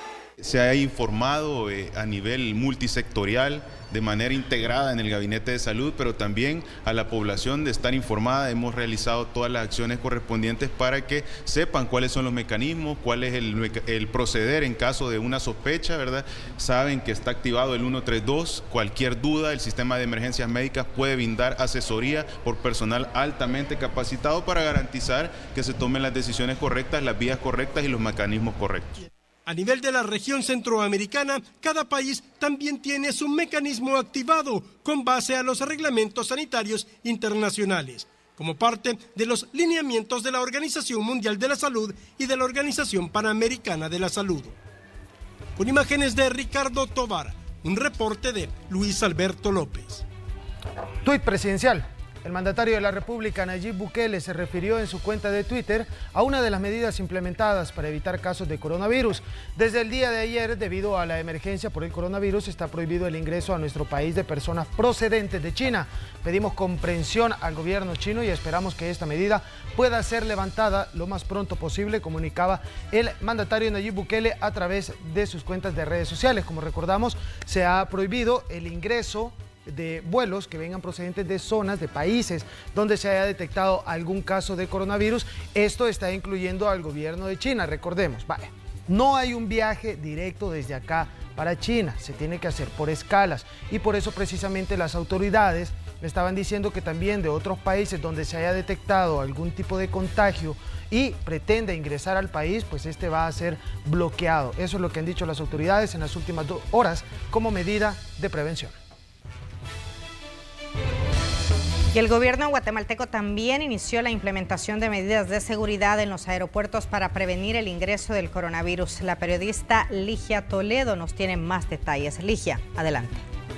Speaker 11: Se ha informado a nivel multisectorial, de manera integrada en el Gabinete de Salud, pero también a la población de estar informada. Hemos realizado todas las acciones correspondientes para que sepan cuáles son los mecanismos, cuál es el proceder en caso de una sospecha, ¿verdad? Saben que está activado el 132, cualquier duda, el sistema de emergencias médicas puede brindar asesoría por personal altamente capacitado para garantizar que se tomen las decisiones correctas, las vías correctas y los mecanismos correctos.
Speaker 7: A nivel de la región centroamericana, cada país también tiene su mecanismo activado con base a los reglamentos sanitarios internacionales, como parte de los lineamientos de la Organización Mundial de la Salud y de la Organización Panamericana de la Salud. Con imágenes de Ricardo Tovar, un reporte de Luis Alberto López.
Speaker 2: Tuit presidencial. El mandatario de la República, Nayib Bukele, se refirió en su cuenta de Twitter a una de las medidas implementadas para evitar casos de coronavirus. Desde el día de ayer, debido a la emergencia por el coronavirus, está prohibido el ingreso a nuestro país de personas procedentes de China. Pedimos comprensión al gobierno chino y esperamos que esta medida pueda ser levantada lo más pronto posible, comunicaba el mandatario Nayib Bukele a través de sus cuentas de redes sociales. Como recordamos, se ha prohibido el ingreso de vuelos que vengan procedentes de zonas, de países donde se haya detectado algún caso de coronavirus. Esto está incluyendo al gobierno de China, recordemos. Vale, no hay un viaje directo desde acá para China, se tiene que hacer por escalas y por eso precisamente las autoridades estaban diciendo que también de otros países donde se haya detectado algún tipo de contagio y pretende ingresar al país, pues este va a ser bloqueado. Eso es lo que han dicho las autoridades en las últimas 2 horas como medida de prevención.
Speaker 1: Y el gobierno guatemalteco también inició la implementación de medidas de seguridad en los aeropuertos para prevenir el ingreso del coronavirus. La periodista Ligia Toledo nos tiene más detalles. Ligia, adelante.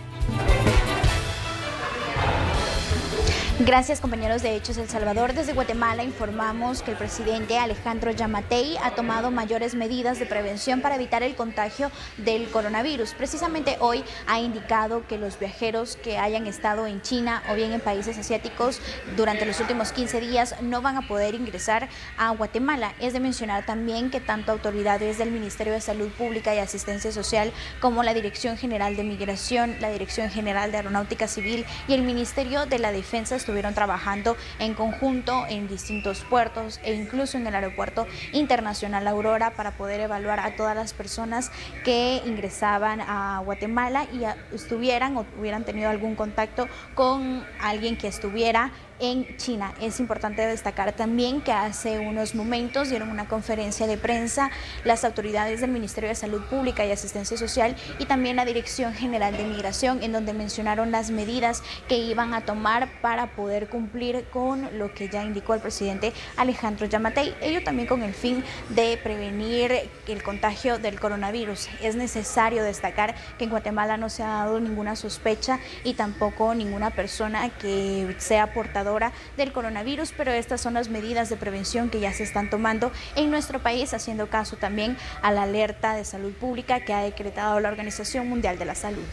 Speaker 12: Gracias, compañeros de Hechos El Salvador. Desde Guatemala informamos que el presidente Alejandro Yamatei ha tomado mayores medidas de prevención para evitar el contagio del coronavirus. Precisamente hoy ha indicado que los viajeros que hayan estado en China o bien en países asiáticos durante los últimos 15 días no van a poder ingresar a Guatemala. Es de mencionar también que tanto autoridades del Ministerio de Salud Pública y Asistencia Social como la Dirección General de Migración, la Dirección General de Aeronáutica Civil y el Ministerio de la Defensa estuvieron trabajando en conjunto en distintos puertos e incluso en el Aeropuerto Internacional Aurora para poder evaluar a todas las personas que ingresaban a Guatemala y estuvieran o hubieran tenido algún contacto con alguien que estuviera en China. Es importante destacar también que hace unos momentos dieron una conferencia de prensa las autoridades del Ministerio de Salud Pública y Asistencia Social y también la Dirección General de Migración, en donde mencionaron las medidas que iban a tomar para poder cumplir con lo que ya indicó el presidente Alejandro Yamatei, ello también con el fin de prevenir el contagio del coronavirus. Es necesario destacar que en Guatemala no se ha dado ninguna sospecha y tampoco ninguna persona que sea portadora del coronavirus, pero estas son las medidas de prevención que ya se están tomando en nuestro país, haciendo caso también a la alerta de salud pública que ha decretado la Organización Mundial de la Salud.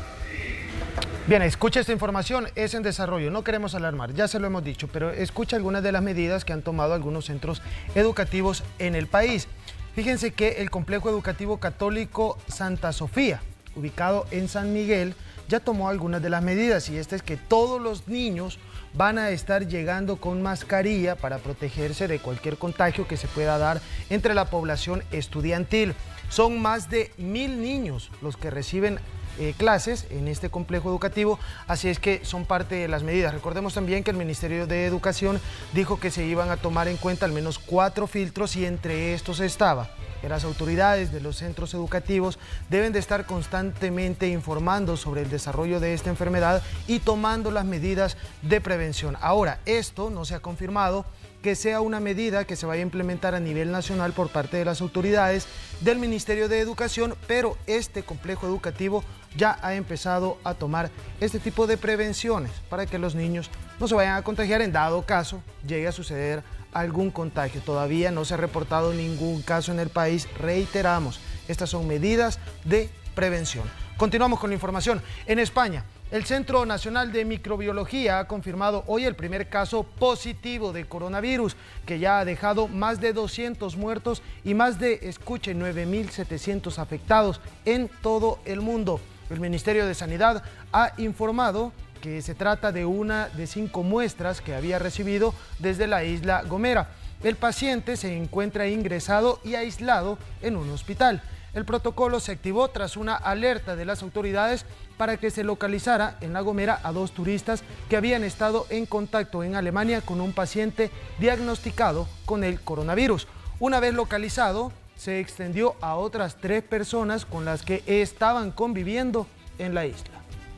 Speaker 2: Bien, escucha esta información, es en desarrollo, no queremos alarmar, ya se lo hemos dicho, pero escucha algunas de las medidas que han tomado algunos centros educativos en el país. Fíjense que el Complejo Educativo Católico Santa Sofía, ubicado en San Miguel, ya tomó algunas de las medidas y esta es que todos los niños van a estar llegando con mascarilla para protegerse de cualquier contagio que se pueda dar entre la población estudiantil. Son más de 1000 niños los que reciben clases en este complejo educativo, así es que son parte de las medidas. Recordemos también que el Ministerio de Educación dijo que se iban a tomar en cuenta al menos 4 filtros y entre estos estaba que las autoridades de los centros educativos deben de estar constantemente informando sobre el desarrollo de esta enfermedad y tomando las medidas de prevención. Ahora, esto no se ha confirmado que sea una medida que se vaya a implementar a nivel nacional por parte de las autoridades del Ministerio de Educación, pero este complejo educativo ya ha empezado a tomar este tipo de prevenciones para que los niños no se vayan a contagiar en dado caso llegue a suceder algún contagio. Todavía no se ha reportado ningún caso en el país, reiteramos, estas son medidas de prevención. Continuamos con la información. En España, el Centro Nacional de Microbiología ha confirmado hoy el primer caso positivo de coronavirus, que ya ha dejado más de 200 muertos y más de, escuchen, 9.700 afectados en todo el mundo. El Ministerio de Sanidad ha informado que se trata de una de 5 muestras que había recibido desde la isla Gomera. El paciente se encuentra ingresado y aislado en un hospital. El protocolo se activó tras una alerta de las autoridades para que se localizara en La Gomera a 2 turistas que habían estado en contacto en Alemania con un paciente diagnosticado con el coronavirus. Una vez localizado, se extendió a otras 3 personas con las que estaban conviviendo en la isla.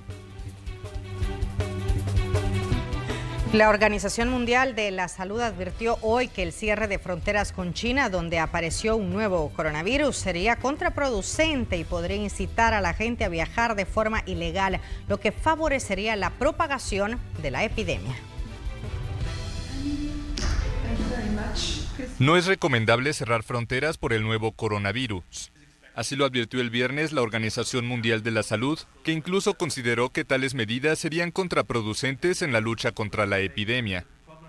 Speaker 1: La Organización Mundial de la Salud advirtió hoy que el cierre de fronteras con China, donde apareció un nuevo coronavirus, sería contraproducente y podría incitar a la gente a viajar de forma ilegal, lo que favorecería la propagación de la epidemia.
Speaker 13: No es recomendable cerrar fronteras por el nuevo coronavirus. Así lo advirtió el viernes la Organización Mundial de la Salud, que incluso consideró que tales medidas serían contraproducentes en la lucha contra la epidemia.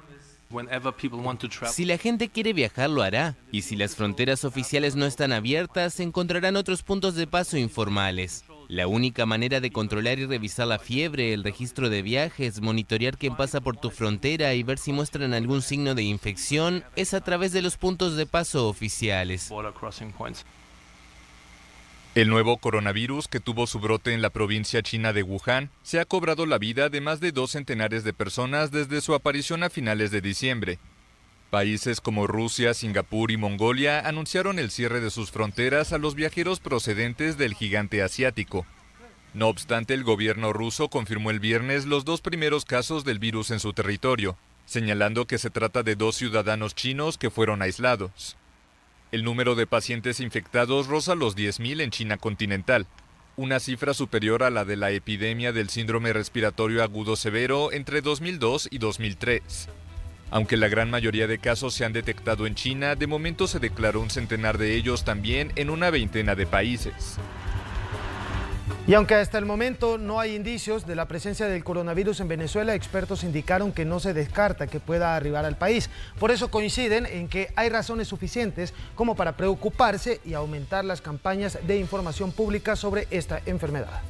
Speaker 14: Si la gente quiere viajar, lo hará. Y si las fronteras oficiales no están abiertas, encontrarán otros puntos de paso informales. La única manera de controlar y revisar la fiebre, el registro de viajes, monitorear quién pasa por tu frontera y ver si muestran algún signo de infección es a través de los puntos de paso oficiales.
Speaker 13: El nuevo coronavirus, que tuvo su brote en la provincia china de Wuhan, se ha cobrado la vida de más de 2 centenares de personas desde su aparición a finales de diciembre. Países como Rusia, Singapur y Mongolia anunciaron el cierre de sus fronteras a los viajeros procedentes del gigante asiático. No obstante, el gobierno ruso confirmó el viernes los 2 primeros casos del virus en su territorio, señalando que se trata de 2 ciudadanos chinos que fueron aislados. El número de pacientes infectados roza los 10.000 en China continental, una cifra superior a la de la epidemia del síndrome respiratorio agudo severo entre 2002 y 2003. Aunque la gran mayoría de casos se han detectado en China, de momento se declaró un centenar de ellos también en una veintena de países.
Speaker 2: Y aunque hasta el momento no hay indicios de la presencia del coronavirus en Venezuela, expertos indicaron que no se descarta que pueda arribar al país. Por eso coinciden en que hay razones suficientes como para preocuparse y aumentar las campañas de información pública sobre esta enfermedad.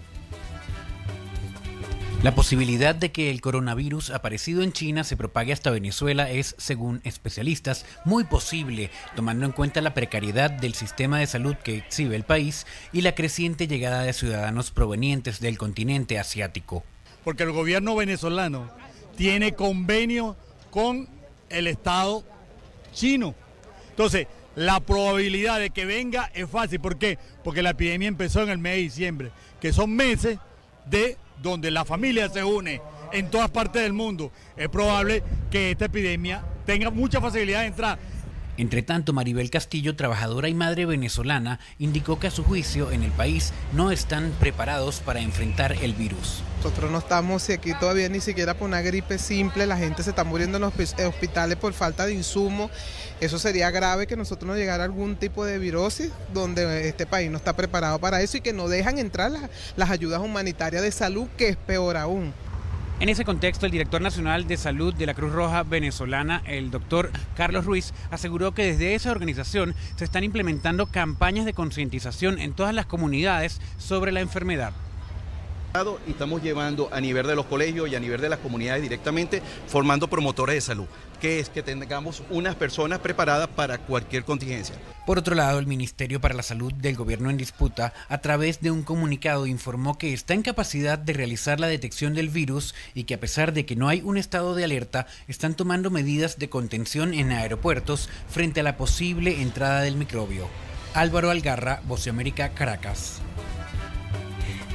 Speaker 16: La posibilidad de que el coronavirus aparecido en China se propague hasta Venezuela es, según especialistas, muy posible, tomando en cuenta la precariedad del sistema de salud que exhibe el país y la creciente llegada de ciudadanos provenientes del continente asiático.
Speaker 25: Porque el gobierno venezolano tiene convenio con el Estado chino. Entonces, la probabilidad de que venga es fácil. ¿Por qué? Porque la epidemia empezó en el mes de diciembre, que son meses de donde la familia se une en todas partes del mundo. Es probable que esta epidemia tenga mucha facilidad de entrar.
Speaker 16: Entre tanto, Maribel Castillo, trabajadora y madre venezolana, indicó que a su juicio en el país no están preparados para enfrentar el virus.
Speaker 17: Nosotros no estamos aquí todavía ni siquiera por una gripe simple, la gente se está muriendo en los hospitales por falta de insumos. Eso sería grave que nosotros nos llegara algún tipo de virosis donde este país no está preparado para eso y que no dejan entrar las ayudas humanitarias de salud, que es peor aún.
Speaker 16: En ese contexto, el director nacional de salud de la Cruz Roja venezolana, el doctor Carlos Ruiz, aseguró que desde esa organización se están implementando campañas de concientización en todas las comunidades sobre la enfermedad.
Speaker 18: Y estamos llevando a nivel de los colegios y a nivel de las comunidades directamente, formando promotores de salud, que es que tengamos unas personas preparadas para cualquier contingencia.
Speaker 16: Por otro lado, el Ministerio para la Salud del gobierno en disputa, a través de un comunicado, informó que está en capacidad de realizar la detección del virus y que a pesar de que no hay un estado de alerta, están tomando medidas de contención en aeropuertos frente a la posible entrada del microbio. Álvaro Algarra, Voz de América, Caracas.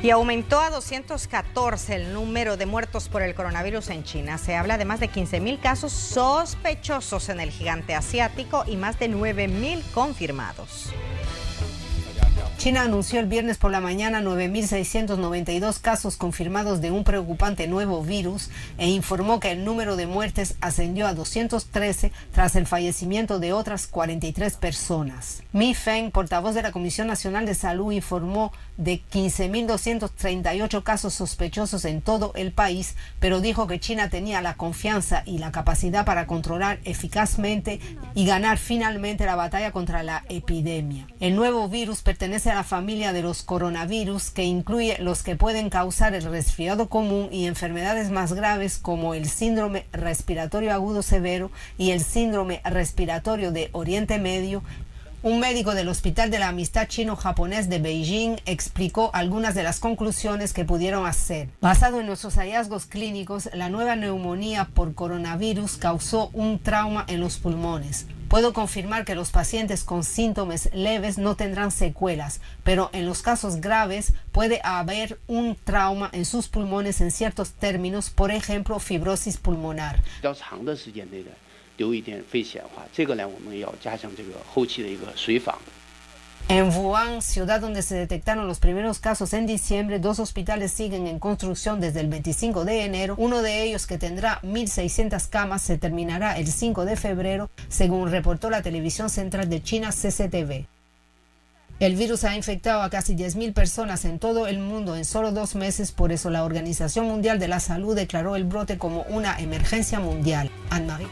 Speaker 1: Y aumentó a 214 el número de muertos por el coronavirus en China. Se habla de más de 15.000 casos sospechosos en el gigante asiático y más de 9.000 confirmados.
Speaker 15: China anunció el viernes por la mañana 9.692 casos confirmados de un preocupante nuevo virus e informó que el número de muertes ascendió a 213 tras el fallecimiento de otras 43 personas. Mi Feng, portavoz de la Comisión Nacional de Salud, informó de 15.238 casos sospechosos en todo el país, pero dijo que China tenía la confianza y la capacidad para controlar eficazmente y ganar finalmente la batalla contra la epidemia. El nuevo virus pertenece a la familia de los coronavirus, que incluye los que pueden causar el resfriado común y enfermedades más graves como el síndrome respiratorio agudo severo y el síndrome respiratorio de Oriente Medio. Un médico del Hospital de la Amistad Chino-Japonés de Beijing explicó algunas de las conclusiones que pudieron hacer. Basado en nuestros hallazgos clínicos, la nueva neumonía por coronavirus causó un trauma en los pulmones. Puedo confirmar que los pacientes con síntomas leves no tendrán secuelas, pero en los casos graves puede haber un trauma en sus pulmones en ciertos términos, por ejemplo, fibrosis pulmonar. En Wuhan, ciudad donde se detectaron los primeros casos en diciembre, 2 hospitales siguen en construcción desde el 25 de enero. Uno de ellos, que tendrá 1.600 camas, se terminará el 5 de febrero, según reportó la televisión central de China, CCTV. El virus ha infectado a casi 10.000 personas en todo el mundo en solo 2 meses, por eso la Organización Mundial de la Salud declaró el brote como una emergencia mundial. Anne-Marie.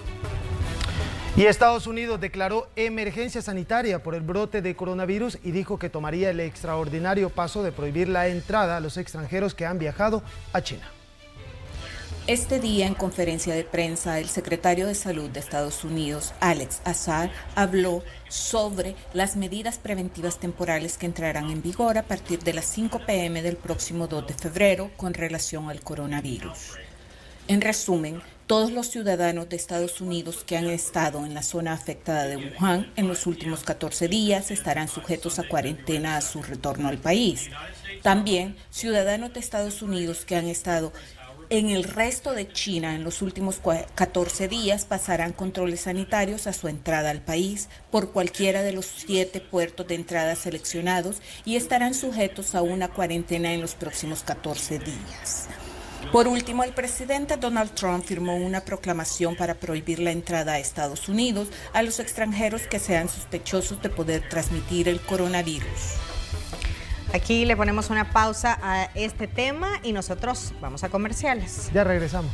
Speaker 2: Y Estados Unidos declaró emergencia sanitaria por el brote de coronavirus y dijo que tomaría el extraordinario paso de prohibir la entrada a los extranjeros que han viajado a China.
Speaker 19: Este día, en conferencia de prensa, el secretario de Salud de Estados Unidos, Alex Azar, habló sobre las medidas preventivas temporales que entrarán en vigor a partir de las 5 p.m. del próximo 2 de febrero con relación al coronavirus. En resumen, todos los ciudadanos de Estados Unidos que han estado en la zona afectada de Wuhan en los últimos 14 días estarán sujetos a cuarentena a su retorno al país. También, ciudadanos de Estados Unidos que han estado en el resto de China en los últimos 14 días pasarán controles sanitarios a su entrada al país por cualquiera de los 7 puertos de entrada seleccionados y estarán sujetos a una cuarentena en los próximos 14 días. Por último, el presidente Donald Trump firmó una proclamación para prohibir la entrada a Estados Unidos a los extranjeros que sean sospechosos de poder transmitir el coronavirus.
Speaker 1: Aquí le ponemos una pausa a este tema y nosotros vamos a comerciales.
Speaker 2: Ya regresamos.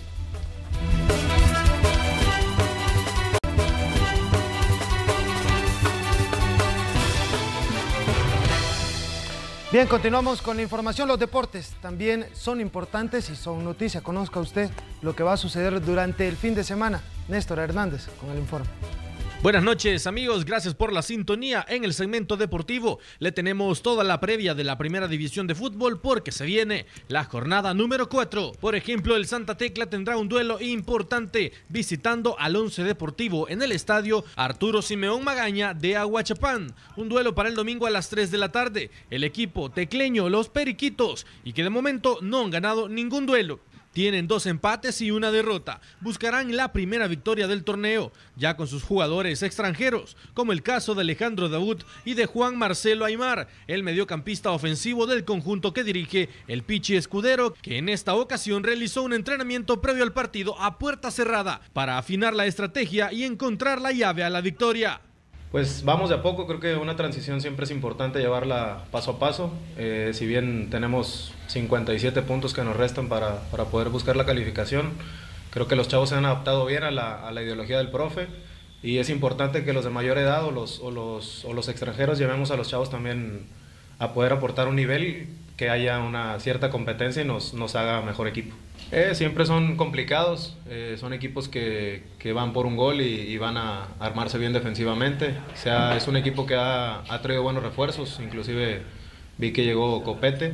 Speaker 2: Bien, continuamos con la información. Los deportes también son importantes y son noticia. Conozca usted lo que va a suceder durante el fin de semana. Néstor Hernández con el informe.
Speaker 21: Buenas noches, amigos, gracias por la sintonía. En el segmento deportivo le tenemos toda la previa de la primera división de fútbol porque se viene la jornada número 4. Por ejemplo, el Santa Tecla tendrá un duelo importante visitando al Once Deportivo en el estadio Arturo Simeón Magaña de Ahuachapán. Un duelo para el domingo a las 3 de la tarde. El equipo tecleño, los Periquitos, y que de momento no han ganado ningún duelo. Tienen 2 empates y 1 derrota. Buscarán la primera victoria del torneo, ya con sus jugadores extranjeros, como el caso de Alejandro Daud y de Juan Marcelo Aymar, el mediocampista ofensivo del conjunto que dirige el Pichi Escudero, que en esta ocasión realizó un entrenamiento previo al partido a puerta cerrada para afinar la estrategia y encontrar la llave a la victoria.
Speaker 22: Pues vamos de a poco, creo que una transición siempre es importante llevarla paso a paso, si bien tenemos 57 puntos que nos restan para poder buscar la calificación, creo que los chavos se han adaptado bien a la ideología del profe y es importante que los de mayor edad o los extranjeros llevemos a los chavos también a poder aportar un nivel que haya una cierta competencia y nos haga mejor equipo. Siempre son complicados, son equipos que van por un gol y van a armarse bien defensivamente. O sea, es un equipo que ha traído buenos refuerzos, inclusive vi que llegó Copete,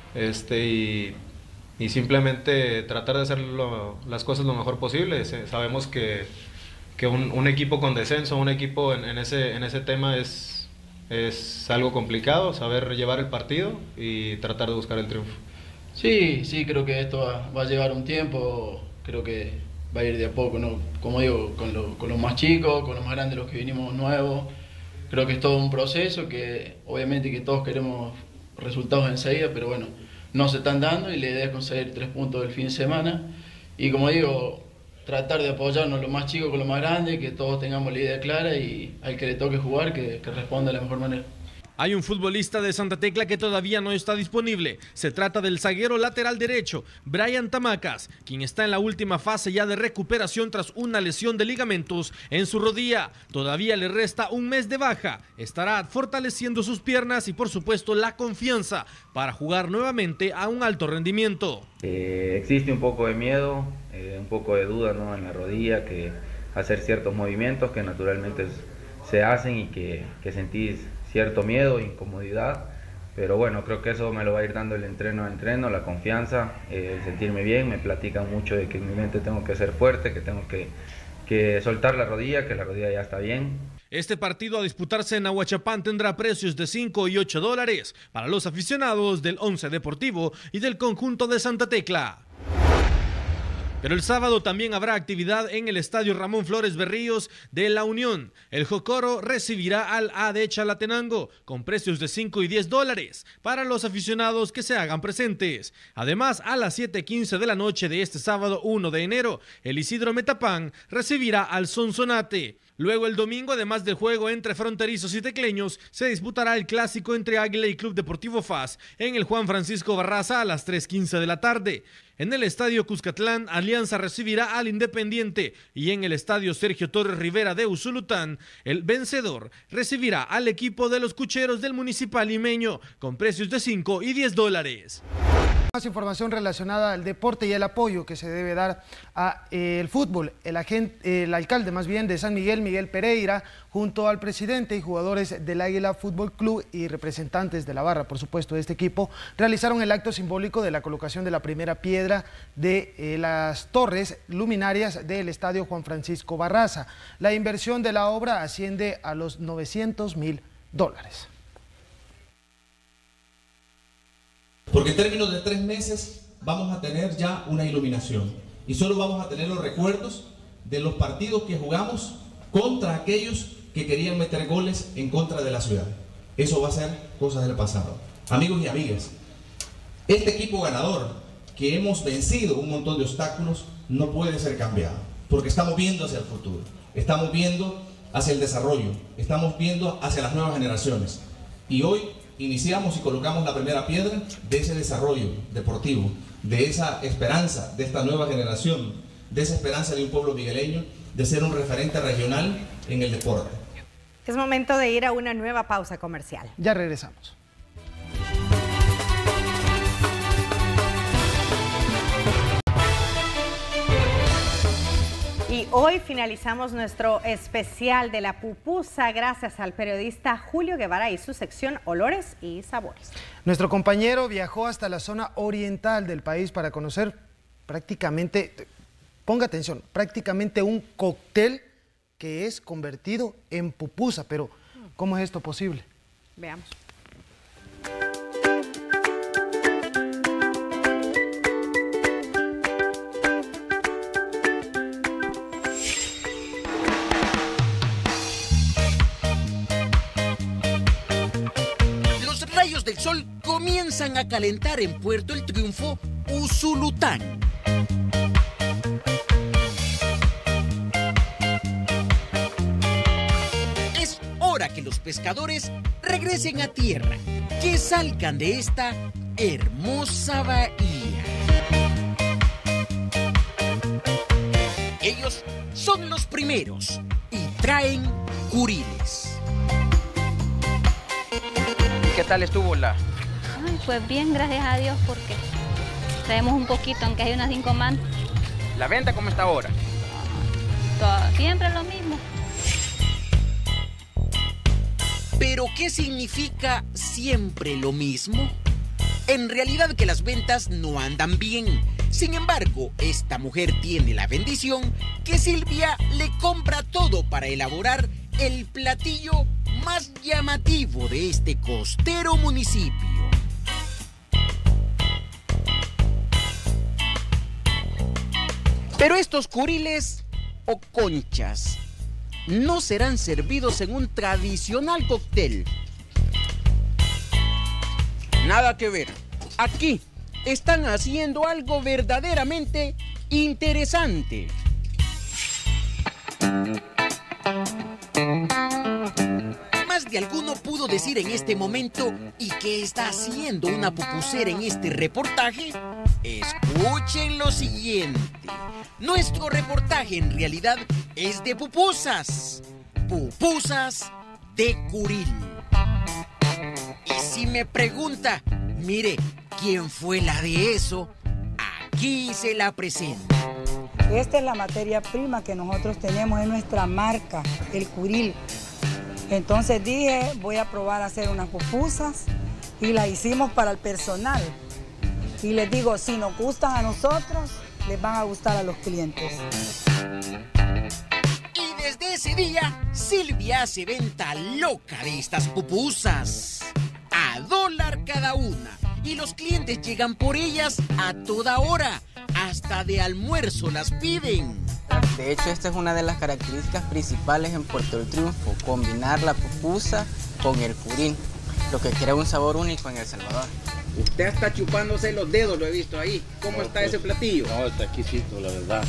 Speaker 22: y simplemente tratar de hacer las cosas lo mejor posible. Sabemos que un equipo con descenso, un equipo en ese tema es Es algo complicado saber llevar el partido y tratar de buscar el triunfo.
Speaker 3: Sí, creo que esto va a llevar un tiempo, creo que va a ir de a poco, ¿no? Como digo, con los más chicos, con los más grandes, los que vinimos nuevos. Creo que es todo un proceso que obviamente que todos queremos resultados enseguida, pero bueno, no se están dando y la idea es conseguir 3 puntos del fin de semana. Y como digo, tratar de apoyarnos los más chicos con los más grandes, que todos tengamos la idea clara y al que le toque jugar que responda de la mejor manera.
Speaker 21: Hay un futbolista de Santa Tecla que todavía no está disponible. Se trata del zaguero lateral derecho, Brian Tamacas, quien está en la última fase ya de recuperación tras una lesión de ligamentos en su rodilla. Todavía le resta un mes de baja. Estará fortaleciendo sus piernas y por supuesto la confianza para jugar nuevamente a un alto rendimiento.
Speaker 4: Existe un poco de miedo, un poco de duda, ¿no?, en la rodilla, que hacer ciertos movimientos que naturalmente se hacen y que sentís cierto miedo, incomodidad, pero bueno, creo que eso me lo va a ir dando el entreno a entreno, la confianza, el sentirme bien. Me platican mucho de que en mi mente tengo que ser fuerte, que tengo que soltar la rodilla, que la rodilla ya está bien.
Speaker 21: Este partido a disputarse en Ahuachapán tendrá precios de $5 y $8 para los aficionados del Once Deportivo y del conjunto de Santa Tecla. Pero el sábado también habrá actividad en el estadio Ramón Flores Berríos de La Unión. El Jocoro recibirá al AD Chalatenango con precios de $5 y $10 para los aficionados que se hagan presentes. Además, a las 7:15 de la noche de este sábado 1 de enero, el Isidro Metapán recibirá al Sonsonate. Luego el domingo, además del juego entre fronterizos y tecleños, se disputará el clásico entre Águila y Club Deportivo FAS en el Juan Francisco Barraza a las 3:15 de la tarde. En el estadio Cuscatlán, Alianza recibirá al Independiente y en el estadio Sergio Torres Rivera de Usulután, el vencedor recibirá al equipo de los Cucheros del Municipal Limeño con precios de $5 y $10.
Speaker 2: Más información relacionada al deporte y el apoyo que se debe dar al fútbol. El alcalde más bien de San Miguel, Miguel Pereira, junto al presidente y jugadores del Águila Fútbol Club y representantes de la barra, por supuesto, de este equipo, realizaron el acto simbólico de la colocación de la primera piedra de las torres luminarias del estadio Juan Francisco Barraza. La inversión de la obra asciende a los $900.000.
Speaker 20: Porque en términos de 3 meses vamos a tener ya una iluminación y solo vamos a tener los recuerdos de los partidos que jugamos contra aquellos que querían meter goles en contra de la ciudad. Eso va a ser cosas del pasado. Amigos y amigas, este equipo ganador, que hemos vencido un montón de obstáculos, no puede ser cambiado, porque estamos viendo hacia el futuro, estamos viendo hacia el desarrollo, estamos viendo hacia las nuevas generaciones. Y hoy iniciamos y colocamos la primera piedra de ese desarrollo deportivo, de esa esperanza de esta nueva generación, de esa esperanza de un pueblo migueleño, de ser un referente regional en el deporte.
Speaker 1: Es momento de ir a una nueva pausa comercial.
Speaker 2: Ya regresamos.
Speaker 1: Y hoy finalizamos nuestro especial de la pupusa gracias al periodista Julio Guevara y su sección Olores y Sabores.
Speaker 2: Nuestro compañero viajó hasta la zona oriental del país para conocer prácticamente, ponga atención, prácticamente un cóctel que es convertido en pupusa. Pero, ¿cómo es esto posible?
Speaker 1: Veamos.
Speaker 23: Del sol comienzan a calentar en Puerto El Triunfo, Usulután. Es hora que los pescadores regresen a tierra, que salgan de esta hermosa bahía. Ellos son los primeros y traen curiles.
Speaker 24: ¿Qué tal estuvo la?
Speaker 26: Ay, pues bien, gracias a Dios, porque traemos un poquito, aunque hay unas 5 manos.
Speaker 24: ¿La venta cómo está ahora?
Speaker 26: Siempre lo mismo.
Speaker 23: ¿Pero qué significa siempre lo mismo? En realidad que las ventas no andan bien. Sin embargo, esta mujer tiene la bendición que Silvia le compra todo para elaborar el platillo más llamativo de este costero municipio. Pero estos curiles o conchas no serán servidos en un tradicional cóctel. Nada que ver. Aquí están haciendo algo verdaderamente interesante. Más de alguno pudo decir en este momento, ¿y qué está haciendo una pupusera en este reportaje? Escuchen lo siguiente. Nuestro reportaje en realidad es de pupusas. Pupusas de Curil. Y si me pregunta, mire, ¿quién fue la de eso? Aquí se la presento.
Speaker 5: Esta es la materia prima que nosotros tenemos, es nuestra marca, el Curil. Entonces dije, voy a probar a hacer unas pupusas y las hicimos para el personal. Y les digo, si nos gustan a nosotros, les van a gustar a los clientes.
Speaker 23: Y desde ese día, Silvia hace venta loca de estas pupusas. A $1 cada una. Y los clientes llegan por ellas a toda hora. Hasta de almuerzo las piden.
Speaker 6: De hecho, esta es una de las características principales en Puerto del Triunfo, combinar la pupusa con el curil, lo que crea un sabor único en El Salvador.
Speaker 24: Usted está chupándose los dedos, lo he visto ahí. ¿Cómo está ese platillo?
Speaker 8: No, está exquisito, la verdad.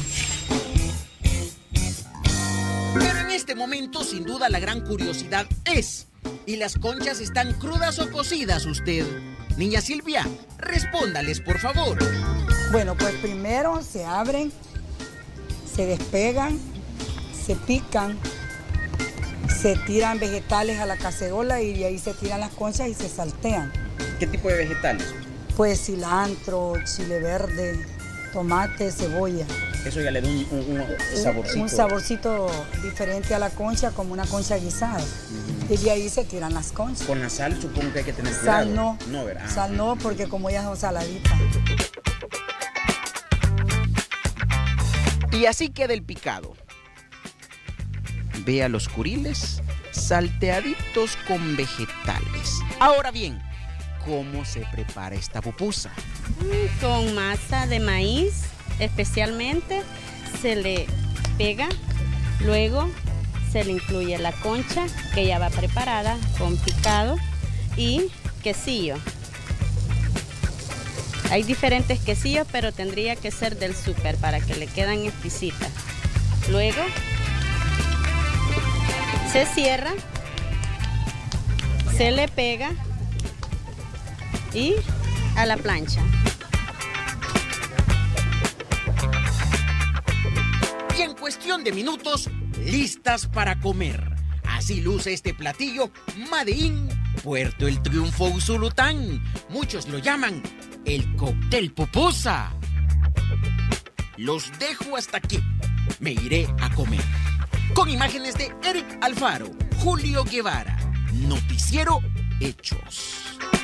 Speaker 23: Pero en este momento, sin duda, la gran curiosidad es, ¿y las conchas están crudas o cocidas usted? Niña Silvia, respóndales, por favor.
Speaker 5: Bueno, pues primero se abren, se despegan, se pican, se tiran vegetales a la cacerola y de ahí se tiran las conchas y se saltean.
Speaker 24: ¿Qué tipo de vegetales?
Speaker 5: Pues cilantro, chile verde, tomate, cebolla.
Speaker 24: Eso ya le da un saborcito.
Speaker 5: Un saborcito diferente a la concha, como una concha guisada. Y de ahí se tiran las conchas.
Speaker 24: Con la sal supongo que hay que tener cuidado.
Speaker 5: Sal no.
Speaker 24: No, ¿verdad?
Speaker 5: Sal no, porque como ellas son saladitas.
Speaker 23: Y así queda el picado. Vea los curiles salteaditos con vegetales. Ahora bien, ¿cómo se prepara esta pupusa?
Speaker 9: Con masa de maíz, especialmente, se le pega, luego se le incluye la concha, que ya va preparada, con picado y quesillo. Hay diferentes quesillos, pero tendría que ser del súper para que le quedan exquisitas. Luego se cierra, se le pega y a la plancha.
Speaker 23: Y en cuestión de minutos, listas para comer. Así luce este platillo Made in Puerto El Triunfo, Usulután. Muchos lo llaman el cóctel pupusa. Los dejo hasta aquí. Me iré a comer. Con imágenes de Eric Alfaro, Julio Guevara. Noticiero Hechos.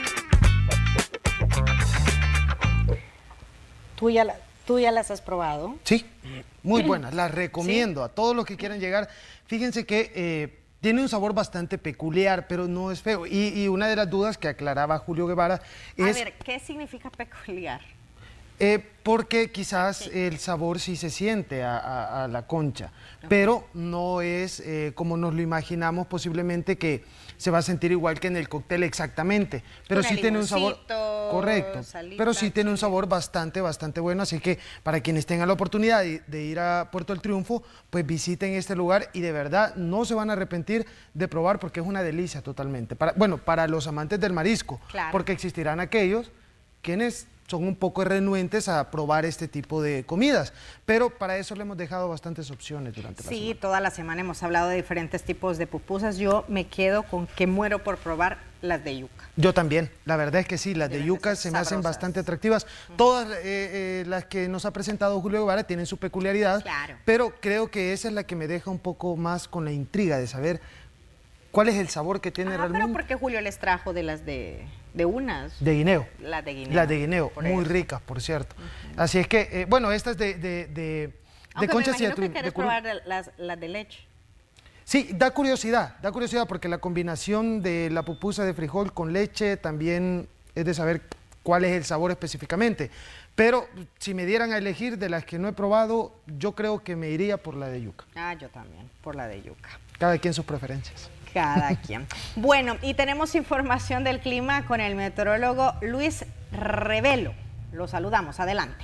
Speaker 1: ¿Tú ya las has probado?
Speaker 2: Sí, muy buenas, las recomiendo a todos los que quieran llegar. Fíjense que tiene un sabor bastante peculiar, pero no es feo. Y una de las dudas que aclaraba Julio Guevara es...
Speaker 1: A ver, ¿qué significa peculiar?
Speaker 2: Porque quizás el sabor sí se siente a la concha, pero no es como nos lo imaginamos posiblemente que se va a sentir igual que en el cóctel exactamente, pero sí tiene un sabor correcto, pero sí tiene un sabor bastante bueno, así que para quienes tengan la oportunidad de ir a Puerto del Triunfo, pues visiten este lugar y de verdad no se van a arrepentir de probar porque es una delicia totalmente, para los amantes del marisco, porque existirán aquellos quienes son un poco renuentes a probar este tipo de comidas, pero para eso le hemos dejado bastantes opciones durante la semana.
Speaker 1: Sí, toda la semana hemos hablado de diferentes tipos de pupusas. Yo me quedo con que muero por probar las de yuca.
Speaker 2: Yo también, la verdad es que sí, las de yuca se me hacen bastante atractivas. Todas las que nos ha presentado Julio Guevara tienen su peculiaridad, pero creo que esa es la que me deja un poco más con la intriga de saber cuál es el sabor que tiene realmente.
Speaker 1: Pero ¿por qué Julio les trajo de las de unas?
Speaker 2: De guineo.
Speaker 1: Las de guineo.
Speaker 2: Las de guineo, muy ricas, por cierto. Así es que, estas de conchas y
Speaker 1: de quieres probar las de leche.
Speaker 2: Sí, da curiosidad porque la combinación de la pupusa de frijol con leche también es de saber cuál es el sabor específicamente. Pero si me dieran a elegir de las que no he probado, yo creo que me iría por la de yuca.
Speaker 1: Ah, yo también, por la de yuca.
Speaker 2: Cada quien sus preferencias.
Speaker 1: Cada quien. Bueno, y tenemos información del clima con el meteorólogo Luis Revelo. Lo saludamos, adelante.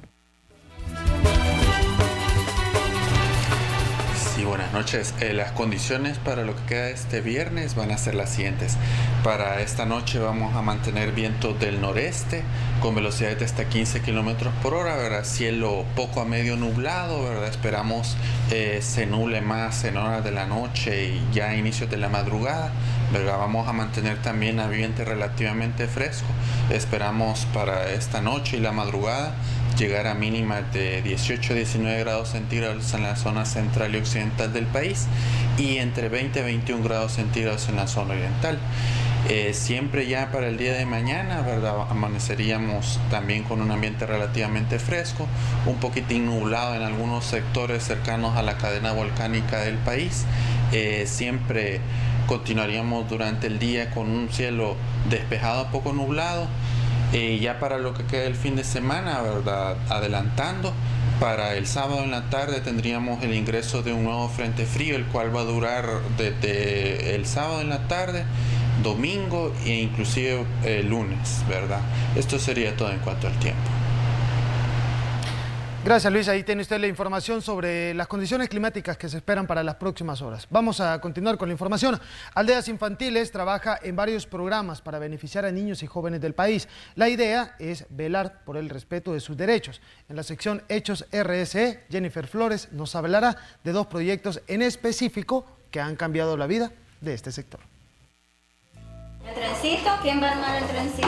Speaker 7: Sí, buenas noches. Las condiciones para lo que queda este viernes van a ser las siguientes. Para esta noche vamos a mantener vientos del noreste con velocidades de hasta 15 kilómetros por hora, ¿verdad? Cielo poco a medio nublado, ¿verdad? Esperamos se nuble más en horas de la noche y ya a inicios de la madrugada, ¿verdad? Vamos a mantener también ambiente relativamente fresco. Esperamos para esta noche y la madrugada llegar a mínimas de 18 a 19 grados centígrados en la zona central y occidental del país y entre 20 a 21 grados centígrados en la zona oriental. Siempre ya para el día de mañana, ¿verdad? Amaneceríamos también con un ambiente relativamente fresco, un poquitín nublado en algunos sectores cercanos a la cadena volcánica del país. Siempre continuaríamos durante el día con un cielo despejado a poco nublado. Ya para lo que queda el fin de semana, ¿verdad? Adelantando, para el sábado en la tarde tendríamos el ingreso de un nuevo frente frío, el cual va a durar desde el sábado en la tarde, domingo e inclusive el lunes, ¿verdad? Esto sería todo en cuanto al tiempo.
Speaker 2: Gracias, Luis. Ahí tiene usted la información sobre las condiciones climáticas que se esperan para las próximas horas. Vamos a continuar con la información. Aldeas Infantiles trabaja en varios programas para beneficiar a niños y jóvenes del país. La idea es velar por el respeto de sus derechos. En la sección Hechos RSE, Jennifer Flores nos hablará de 2 proyectos en específico que han cambiado la vida de este sector.
Speaker 8: ¿El trencito? ¿Quién va a armar el trencito?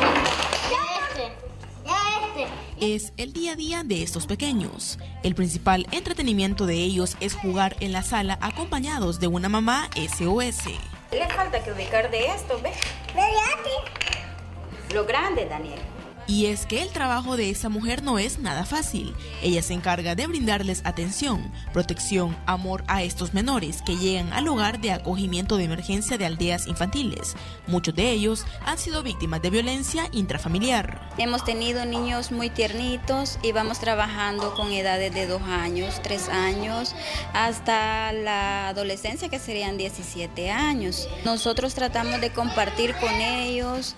Speaker 10: Es el día a día de estos pequeños. El principal entretenimiento de ellos es jugar en la sala acompañados de una mamá SOS.
Speaker 8: Le falta que ubicar de esto, ¿ves? Lo grande, Daniel.
Speaker 10: Y es que el trabajo de esa mujer no es nada fácil. Ella se encarga de brindarles atención, protección, amor a estos menores que llegan al hogar de acogimiento de emergencia de aldeas infantiles. Muchos de ellos han sido víctimas de violencia intrafamiliar.
Speaker 8: Hemos tenido niños muy tiernitos y vamos trabajando con edades de 2 años, 3 años, hasta la adolescencia que serían 17 años. Nosotros tratamos de compartir con ellos,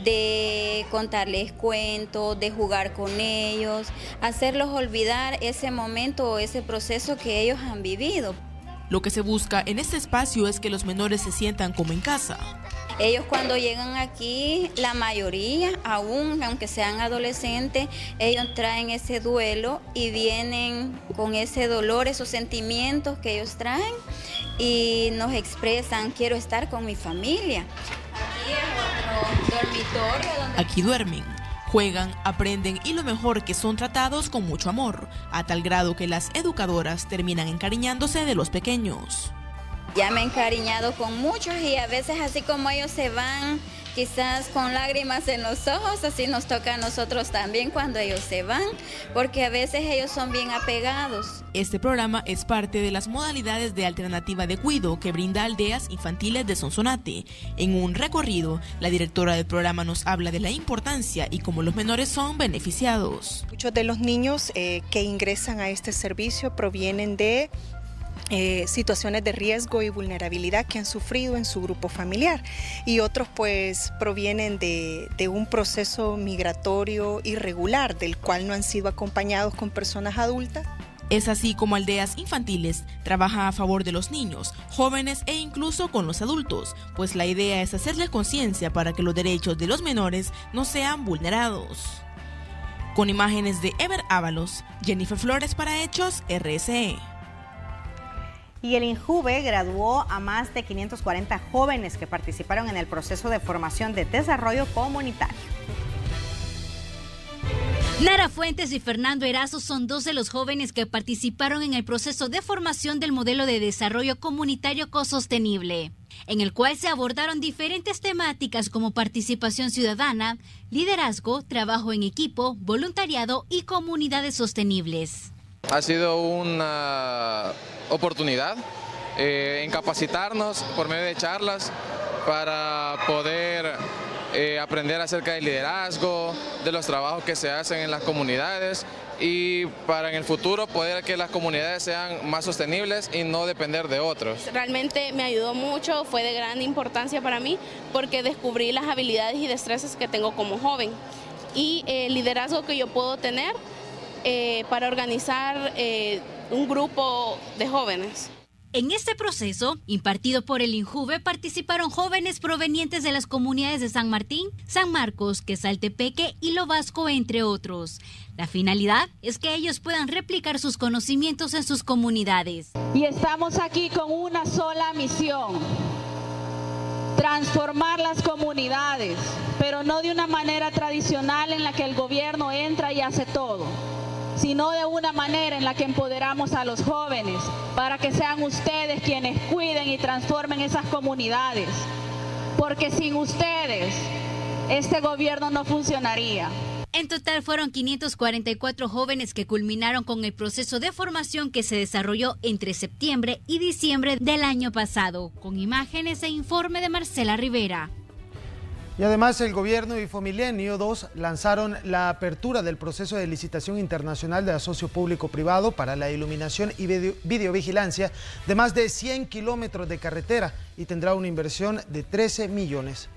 Speaker 8: de contarles cuentos, de jugar con ellos, hacerlos olvidar ese momento o ese proceso que ellos han vivido.
Speaker 10: Lo que se busca en este espacio es que los menores se sientan como en casa.
Speaker 8: Ellos cuando llegan aquí, la mayoría, aún aunque sean adolescentes, ellos traen ese duelo y vienen con ese dolor, esos sentimientos que ellos traen y nos expresan, quiero estar con mi familia. Aquí es otro dormitorio donde...
Speaker 10: Aquí duermen, juegan, aprenden y lo mejor que son tratados con mucho amor, a tal grado que las educadoras terminan encariñándose de los pequeños.
Speaker 8: Ya me he encariñado con muchos y a veces así como ellos se van, quizás con lágrimas en los ojos, así nos toca a nosotros también cuando ellos se van, porque a veces ellos son bien apegados.
Speaker 10: Este programa es parte de las modalidades de alternativa de cuidado que brinda Aldeas Infantiles de Sonsonate. En un recorrido, la directora del programa nos habla de la importancia y cómo los menores son beneficiados.
Speaker 11: Muchos de los niños que ingresan a este servicio provienen de situaciones de riesgo y vulnerabilidad que han sufrido en su grupo familiar y otros pues provienen de un proceso migratorio irregular del cual no han sido acompañados con personas adultas.
Speaker 10: Es así como Aldeas Infantiles trabaja a favor de los niños, jóvenes e incluso con los adultos, pues la idea es hacerles conciencia para que los derechos de los menores no sean vulnerados. Con imágenes de Ever Ábalos, Jennifer Flores para Hechos RSE.
Speaker 1: Y el INJUVE graduó a más de 540 jóvenes que participaron en el proceso de formación de desarrollo comunitario.
Speaker 12: Nara Fuentes y Fernando Erazo son 2 de los jóvenes que participaron en el proceso de formación del modelo de desarrollo comunitario cosostenible, en el cual se abordaron diferentes temáticas como participación ciudadana, liderazgo, trabajo en equipo, voluntariado y comunidades sostenibles.
Speaker 14: Ha sido una oportunidad
Speaker 13: en capacitarnos por medio de charlas para poder aprender acerca del liderazgo, de los trabajos que se hacen en las comunidades y para en el futuro poder que las comunidades sean más sostenibles y no depender de otros.
Speaker 14: Realmente me ayudó mucho, fue de gran importancia para mí porque descubrí las habilidades y destrezas que tengo como joven y el liderazgo que yo puedo tener para organizar un grupo de jóvenes.
Speaker 12: En este proceso, impartido por el INJUVE, participaron jóvenes provenientes de las comunidades de San Martín, San Marcos, Quesaltepeque y Lo Vasco, entre otros. La finalidad es que ellos puedan replicar sus conocimientos en sus comunidades.
Speaker 16: Y estamos aquí con una sola misión: transformar las comunidades, pero no de una manera tradicional en la que el gobierno entra y hace todo, sino de una manera en la que empoderamos a los jóvenes para que sean ustedes quienes cuiden y transformen esas comunidades. Porque sin ustedes, este gobierno no funcionaría.
Speaker 12: En total fueron 544 jóvenes que culminaron con el proceso de formación que se desarrolló entre septiembre y diciembre del año pasado. Con imágenes e informe de Marcela Rivera.
Speaker 2: Y además el gobierno y Fomilenio 2 lanzaron la apertura del proceso de licitación internacional de asocio público-privado para la iluminación y videovigilancia de más de 100 kilómetros de carretera y tendrá una inversión de $13 millones.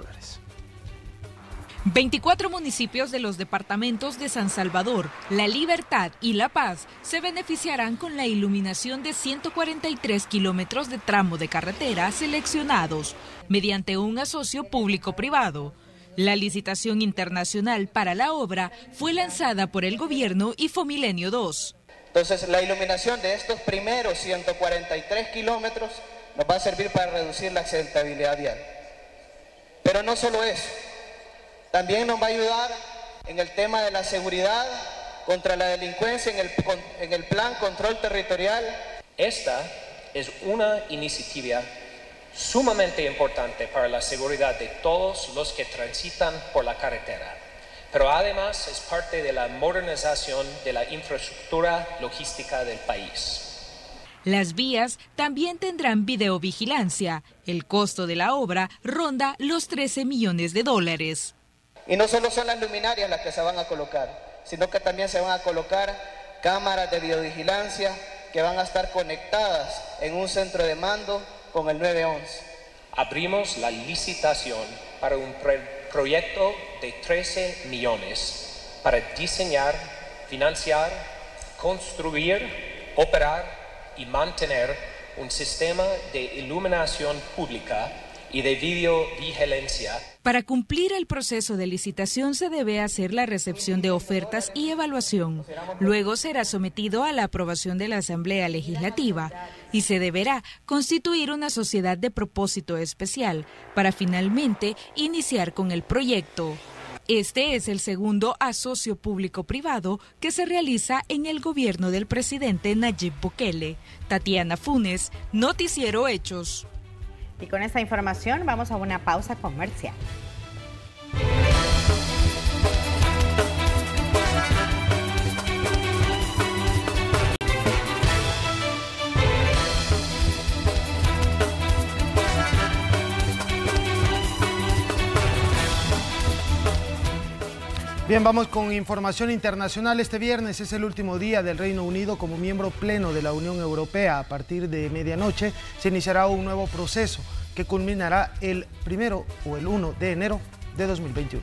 Speaker 17: 24 municipios de los departamentos de San Salvador, La Libertad y La Paz se beneficiarán con la iluminación de 143 kilómetros de tramo de carretera seleccionados mediante un asocio público-privado. La licitación internacional para la obra fue lanzada por el gobierno y Fomilenio 2.
Speaker 18: Entonces, la iluminación de estos primeros 143 kilómetros nos va a servir para reducir la accidentabilidad vial. Pero no solo eso. También nos va a ayudar en el tema de la seguridad contra la delincuencia en el plan control territorial.
Speaker 25: Esta es una iniciativa sumamente importante para la seguridad de todos los que transitan por la carretera, pero además es parte de la modernización de la infraestructura logística del país.
Speaker 17: Las vías también tendrán videovigilancia. El costo de la obra ronda los $13 millones.
Speaker 18: Y no solo son las luminarias las que se van a colocar, sino que también se van a colocar cámaras de videovigilancia que van a estar conectadas en un centro de mando con el 911.
Speaker 25: Abrimos la licitación para un proyecto de 13 millones para diseñar, financiar, construir, operar y mantener un sistema de iluminación pública y de videovigilancia.
Speaker 17: Para cumplir el proceso de licitación se debe hacer la recepción de ofertas y evaluación. Luego será sometido a la aprobación de la Asamblea Legislativa y se deberá constituir una sociedad de propósito especial para finalmente iniciar con el proyecto. Este es el segundo asocio público-privado que se realiza en el gobierno del presidente Nayib Bukele. Tatiana Funes, Noticiero Hechos.
Speaker 1: Y con esta información vamos a una pausa comercial.
Speaker 2: Bien, vamos con información internacional. Este viernes es el último día del Reino Unido como miembro pleno de la Unión Europea. A partir de medianoche se iniciará un nuevo proceso que culminará el 1 de enero de 2021.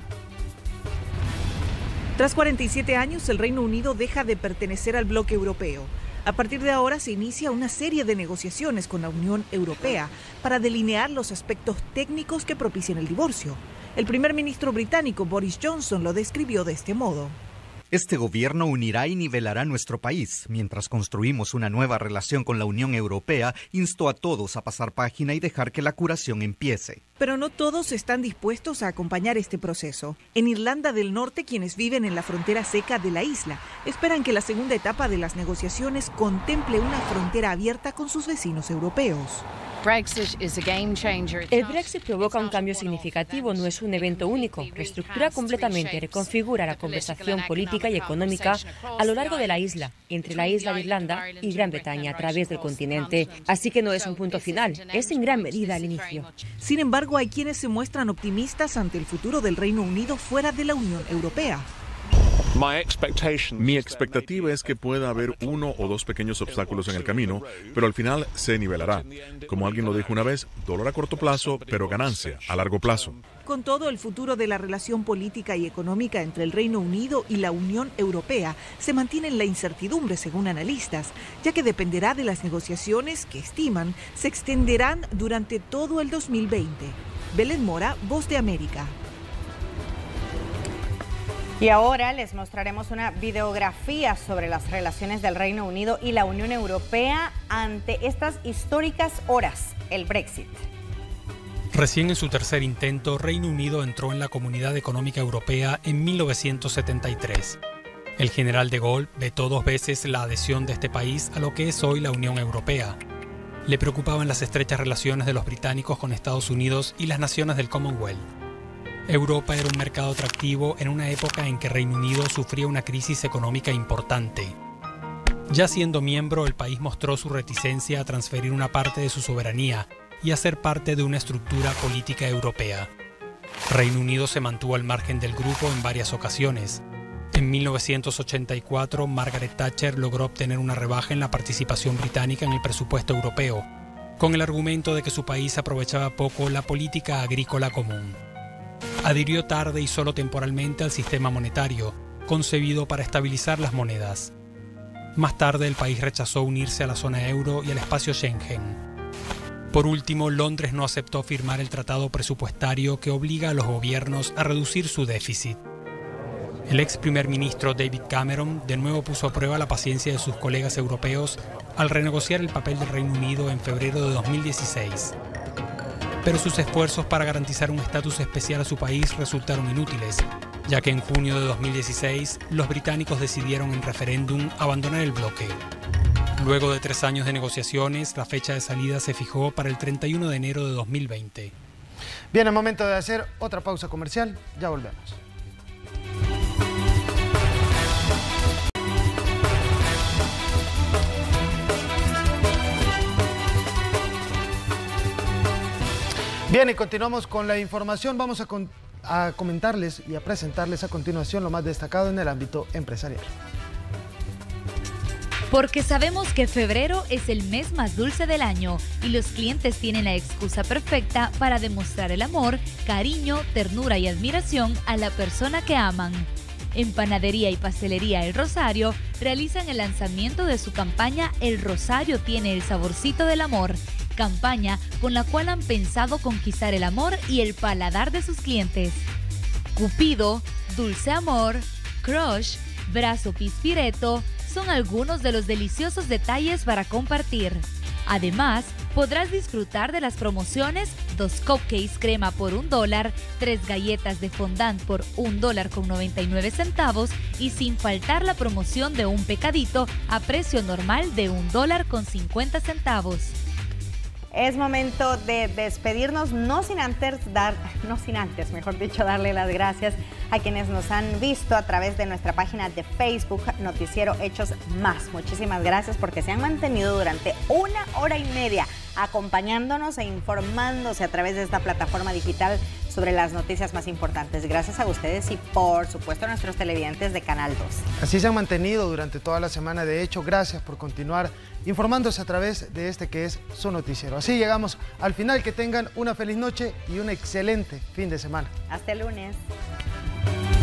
Speaker 27: Tras 47 años, el Reino Unido deja de pertenecer al bloque europeo. A partir de ahora se inicia una serie de negociaciones con la Unión Europea para delinear los aspectos técnicos que propician el divorcio. El primer ministro británico Boris Johnson lo describió de este modo.
Speaker 28: Este gobierno unirá y nivelará nuestro país. Mientras construimos una nueva relación con la Unión Europea, insto a todos a pasar página y dejar que la curación empiece.
Speaker 27: Pero no todos están dispuestos a acompañar este proceso. En Irlanda del Norte, quienes viven en la frontera seca de la isla esperan que la segunda etapa de las negociaciones contemple una frontera abierta con sus vecinos europeos.
Speaker 3: El Brexit provoca un cambio significativo, no es un evento único. Reestructura completamente, reconfigura la conversación política y económica a lo largo de la isla, entre la isla de Irlanda y Gran Bretaña a través del continente. Así que no es un punto final, es en gran medida el inicio.
Speaker 27: Sin embargo, hay quienes se muestran optimistas ante el futuro del Reino Unido fuera de la Unión Europea.
Speaker 4: Mi expectativa es que pueda haber uno o dos pequeños obstáculos en el camino, pero al final se nivelará. Como alguien lo dijo una vez, dolor a corto plazo, pero ganancia a largo plazo.
Speaker 27: Con todo, el futuro de la relación política y económica entre el Reino Unido y la Unión Europea se mantiene en la incertidumbre, según analistas, ya que dependerá de las negociaciones que estiman se extenderán durante todo el 2020. Belén Mora, Voz de América.
Speaker 1: Y ahora les mostraremos una videografía sobre las relaciones del Reino Unido y la Unión Europea ante estas históricas horas, el Brexit.
Speaker 15: Recién en su tercer intento, Reino Unido entró en la Comunidad Económica Europea en 1973. El general de Gaulle vetó 2 veces la adhesión de este país a lo que es hoy la Unión Europea. Le preocupaban las estrechas relaciones de los británicos con Estados Unidos y las naciones del Commonwealth. Europa era un mercado atractivo en una época en que Reino Unido sufría una crisis económica importante. Ya siendo miembro, el país mostró su reticencia a transferir una parte de su soberanía y a ser parte de una estructura política europea. Reino Unido se mantuvo al margen del grupo en varias ocasiones. En 1984, Margaret Thatcher logró obtener una rebaja en la participación británica en el presupuesto europeo, con el argumento de que su país aprovechaba poco la política agrícola común. Adhirió tarde y solo temporalmente al sistema monetario, concebido para estabilizar las monedas. Más tarde, el país rechazó unirse a la zona euro y al espacio Schengen. Por último, Londres no aceptó firmar el tratado presupuestario que obliga a los gobiernos a reducir su déficit. El ex primer ministro David Cameron de nuevo puso a prueba la paciencia de sus colegas europeos al renegociar el papel del Reino Unido en febrero de 2016. Pero sus esfuerzos para garantizar un estatus especial a su país resultaron inútiles, ya que en junio de 2016 los británicos decidieron en referéndum abandonar el bloque. Luego de 3 años de negociaciones, la fecha de salida se fijó para el 31 de enero de 2020.
Speaker 2: Bien, es momento de hacer otra pausa comercial. Ya volvemos. Bien, y continuamos con la información. Vamos a comentarles y a presentarles a continuación lo más destacado en el ámbito empresarial.
Speaker 12: Porque sabemos que febrero es el mes más dulce del año y los clientes tienen la excusa perfecta para demostrar el amor, cariño, ternura y admiración a la persona que aman. En Panadería y Pastelería El Rosario realizan el lanzamiento de su campaña El Rosario tiene el saborcito del amor, campaña con la cual han pensado conquistar el amor y el paladar de sus clientes. Cupido, Dulce Amor, Crush, Brazo Pispireto son algunos de los deliciosos detalles para compartir. Además, podrás disfrutar de las promociones 2 cupcakes crema por $1, 3 galletas de fondant por $1.99 y sin faltar la promoción de un pecadito a precio normal de $1.50.
Speaker 1: Es momento de despedirnos, no sin antes darle las gracias a quienes nos han visto a través de nuestra página de Facebook, Noticiero Hechos Más. Muchísimas gracias porque se han mantenido durante 1 hora y media acompañándonos e informándose a través de esta plataforma digital sobre las noticias más importantes. Gracias a ustedes y por supuesto a nuestros televidentes de Canal 2.
Speaker 2: Así se han mantenido durante toda la semana. De hecho, gracias por continuar informándose a través de este que es su noticiero. Así llegamos al final. Que tengan una feliz noche y un excelente fin de semana.
Speaker 1: Hasta el lunes.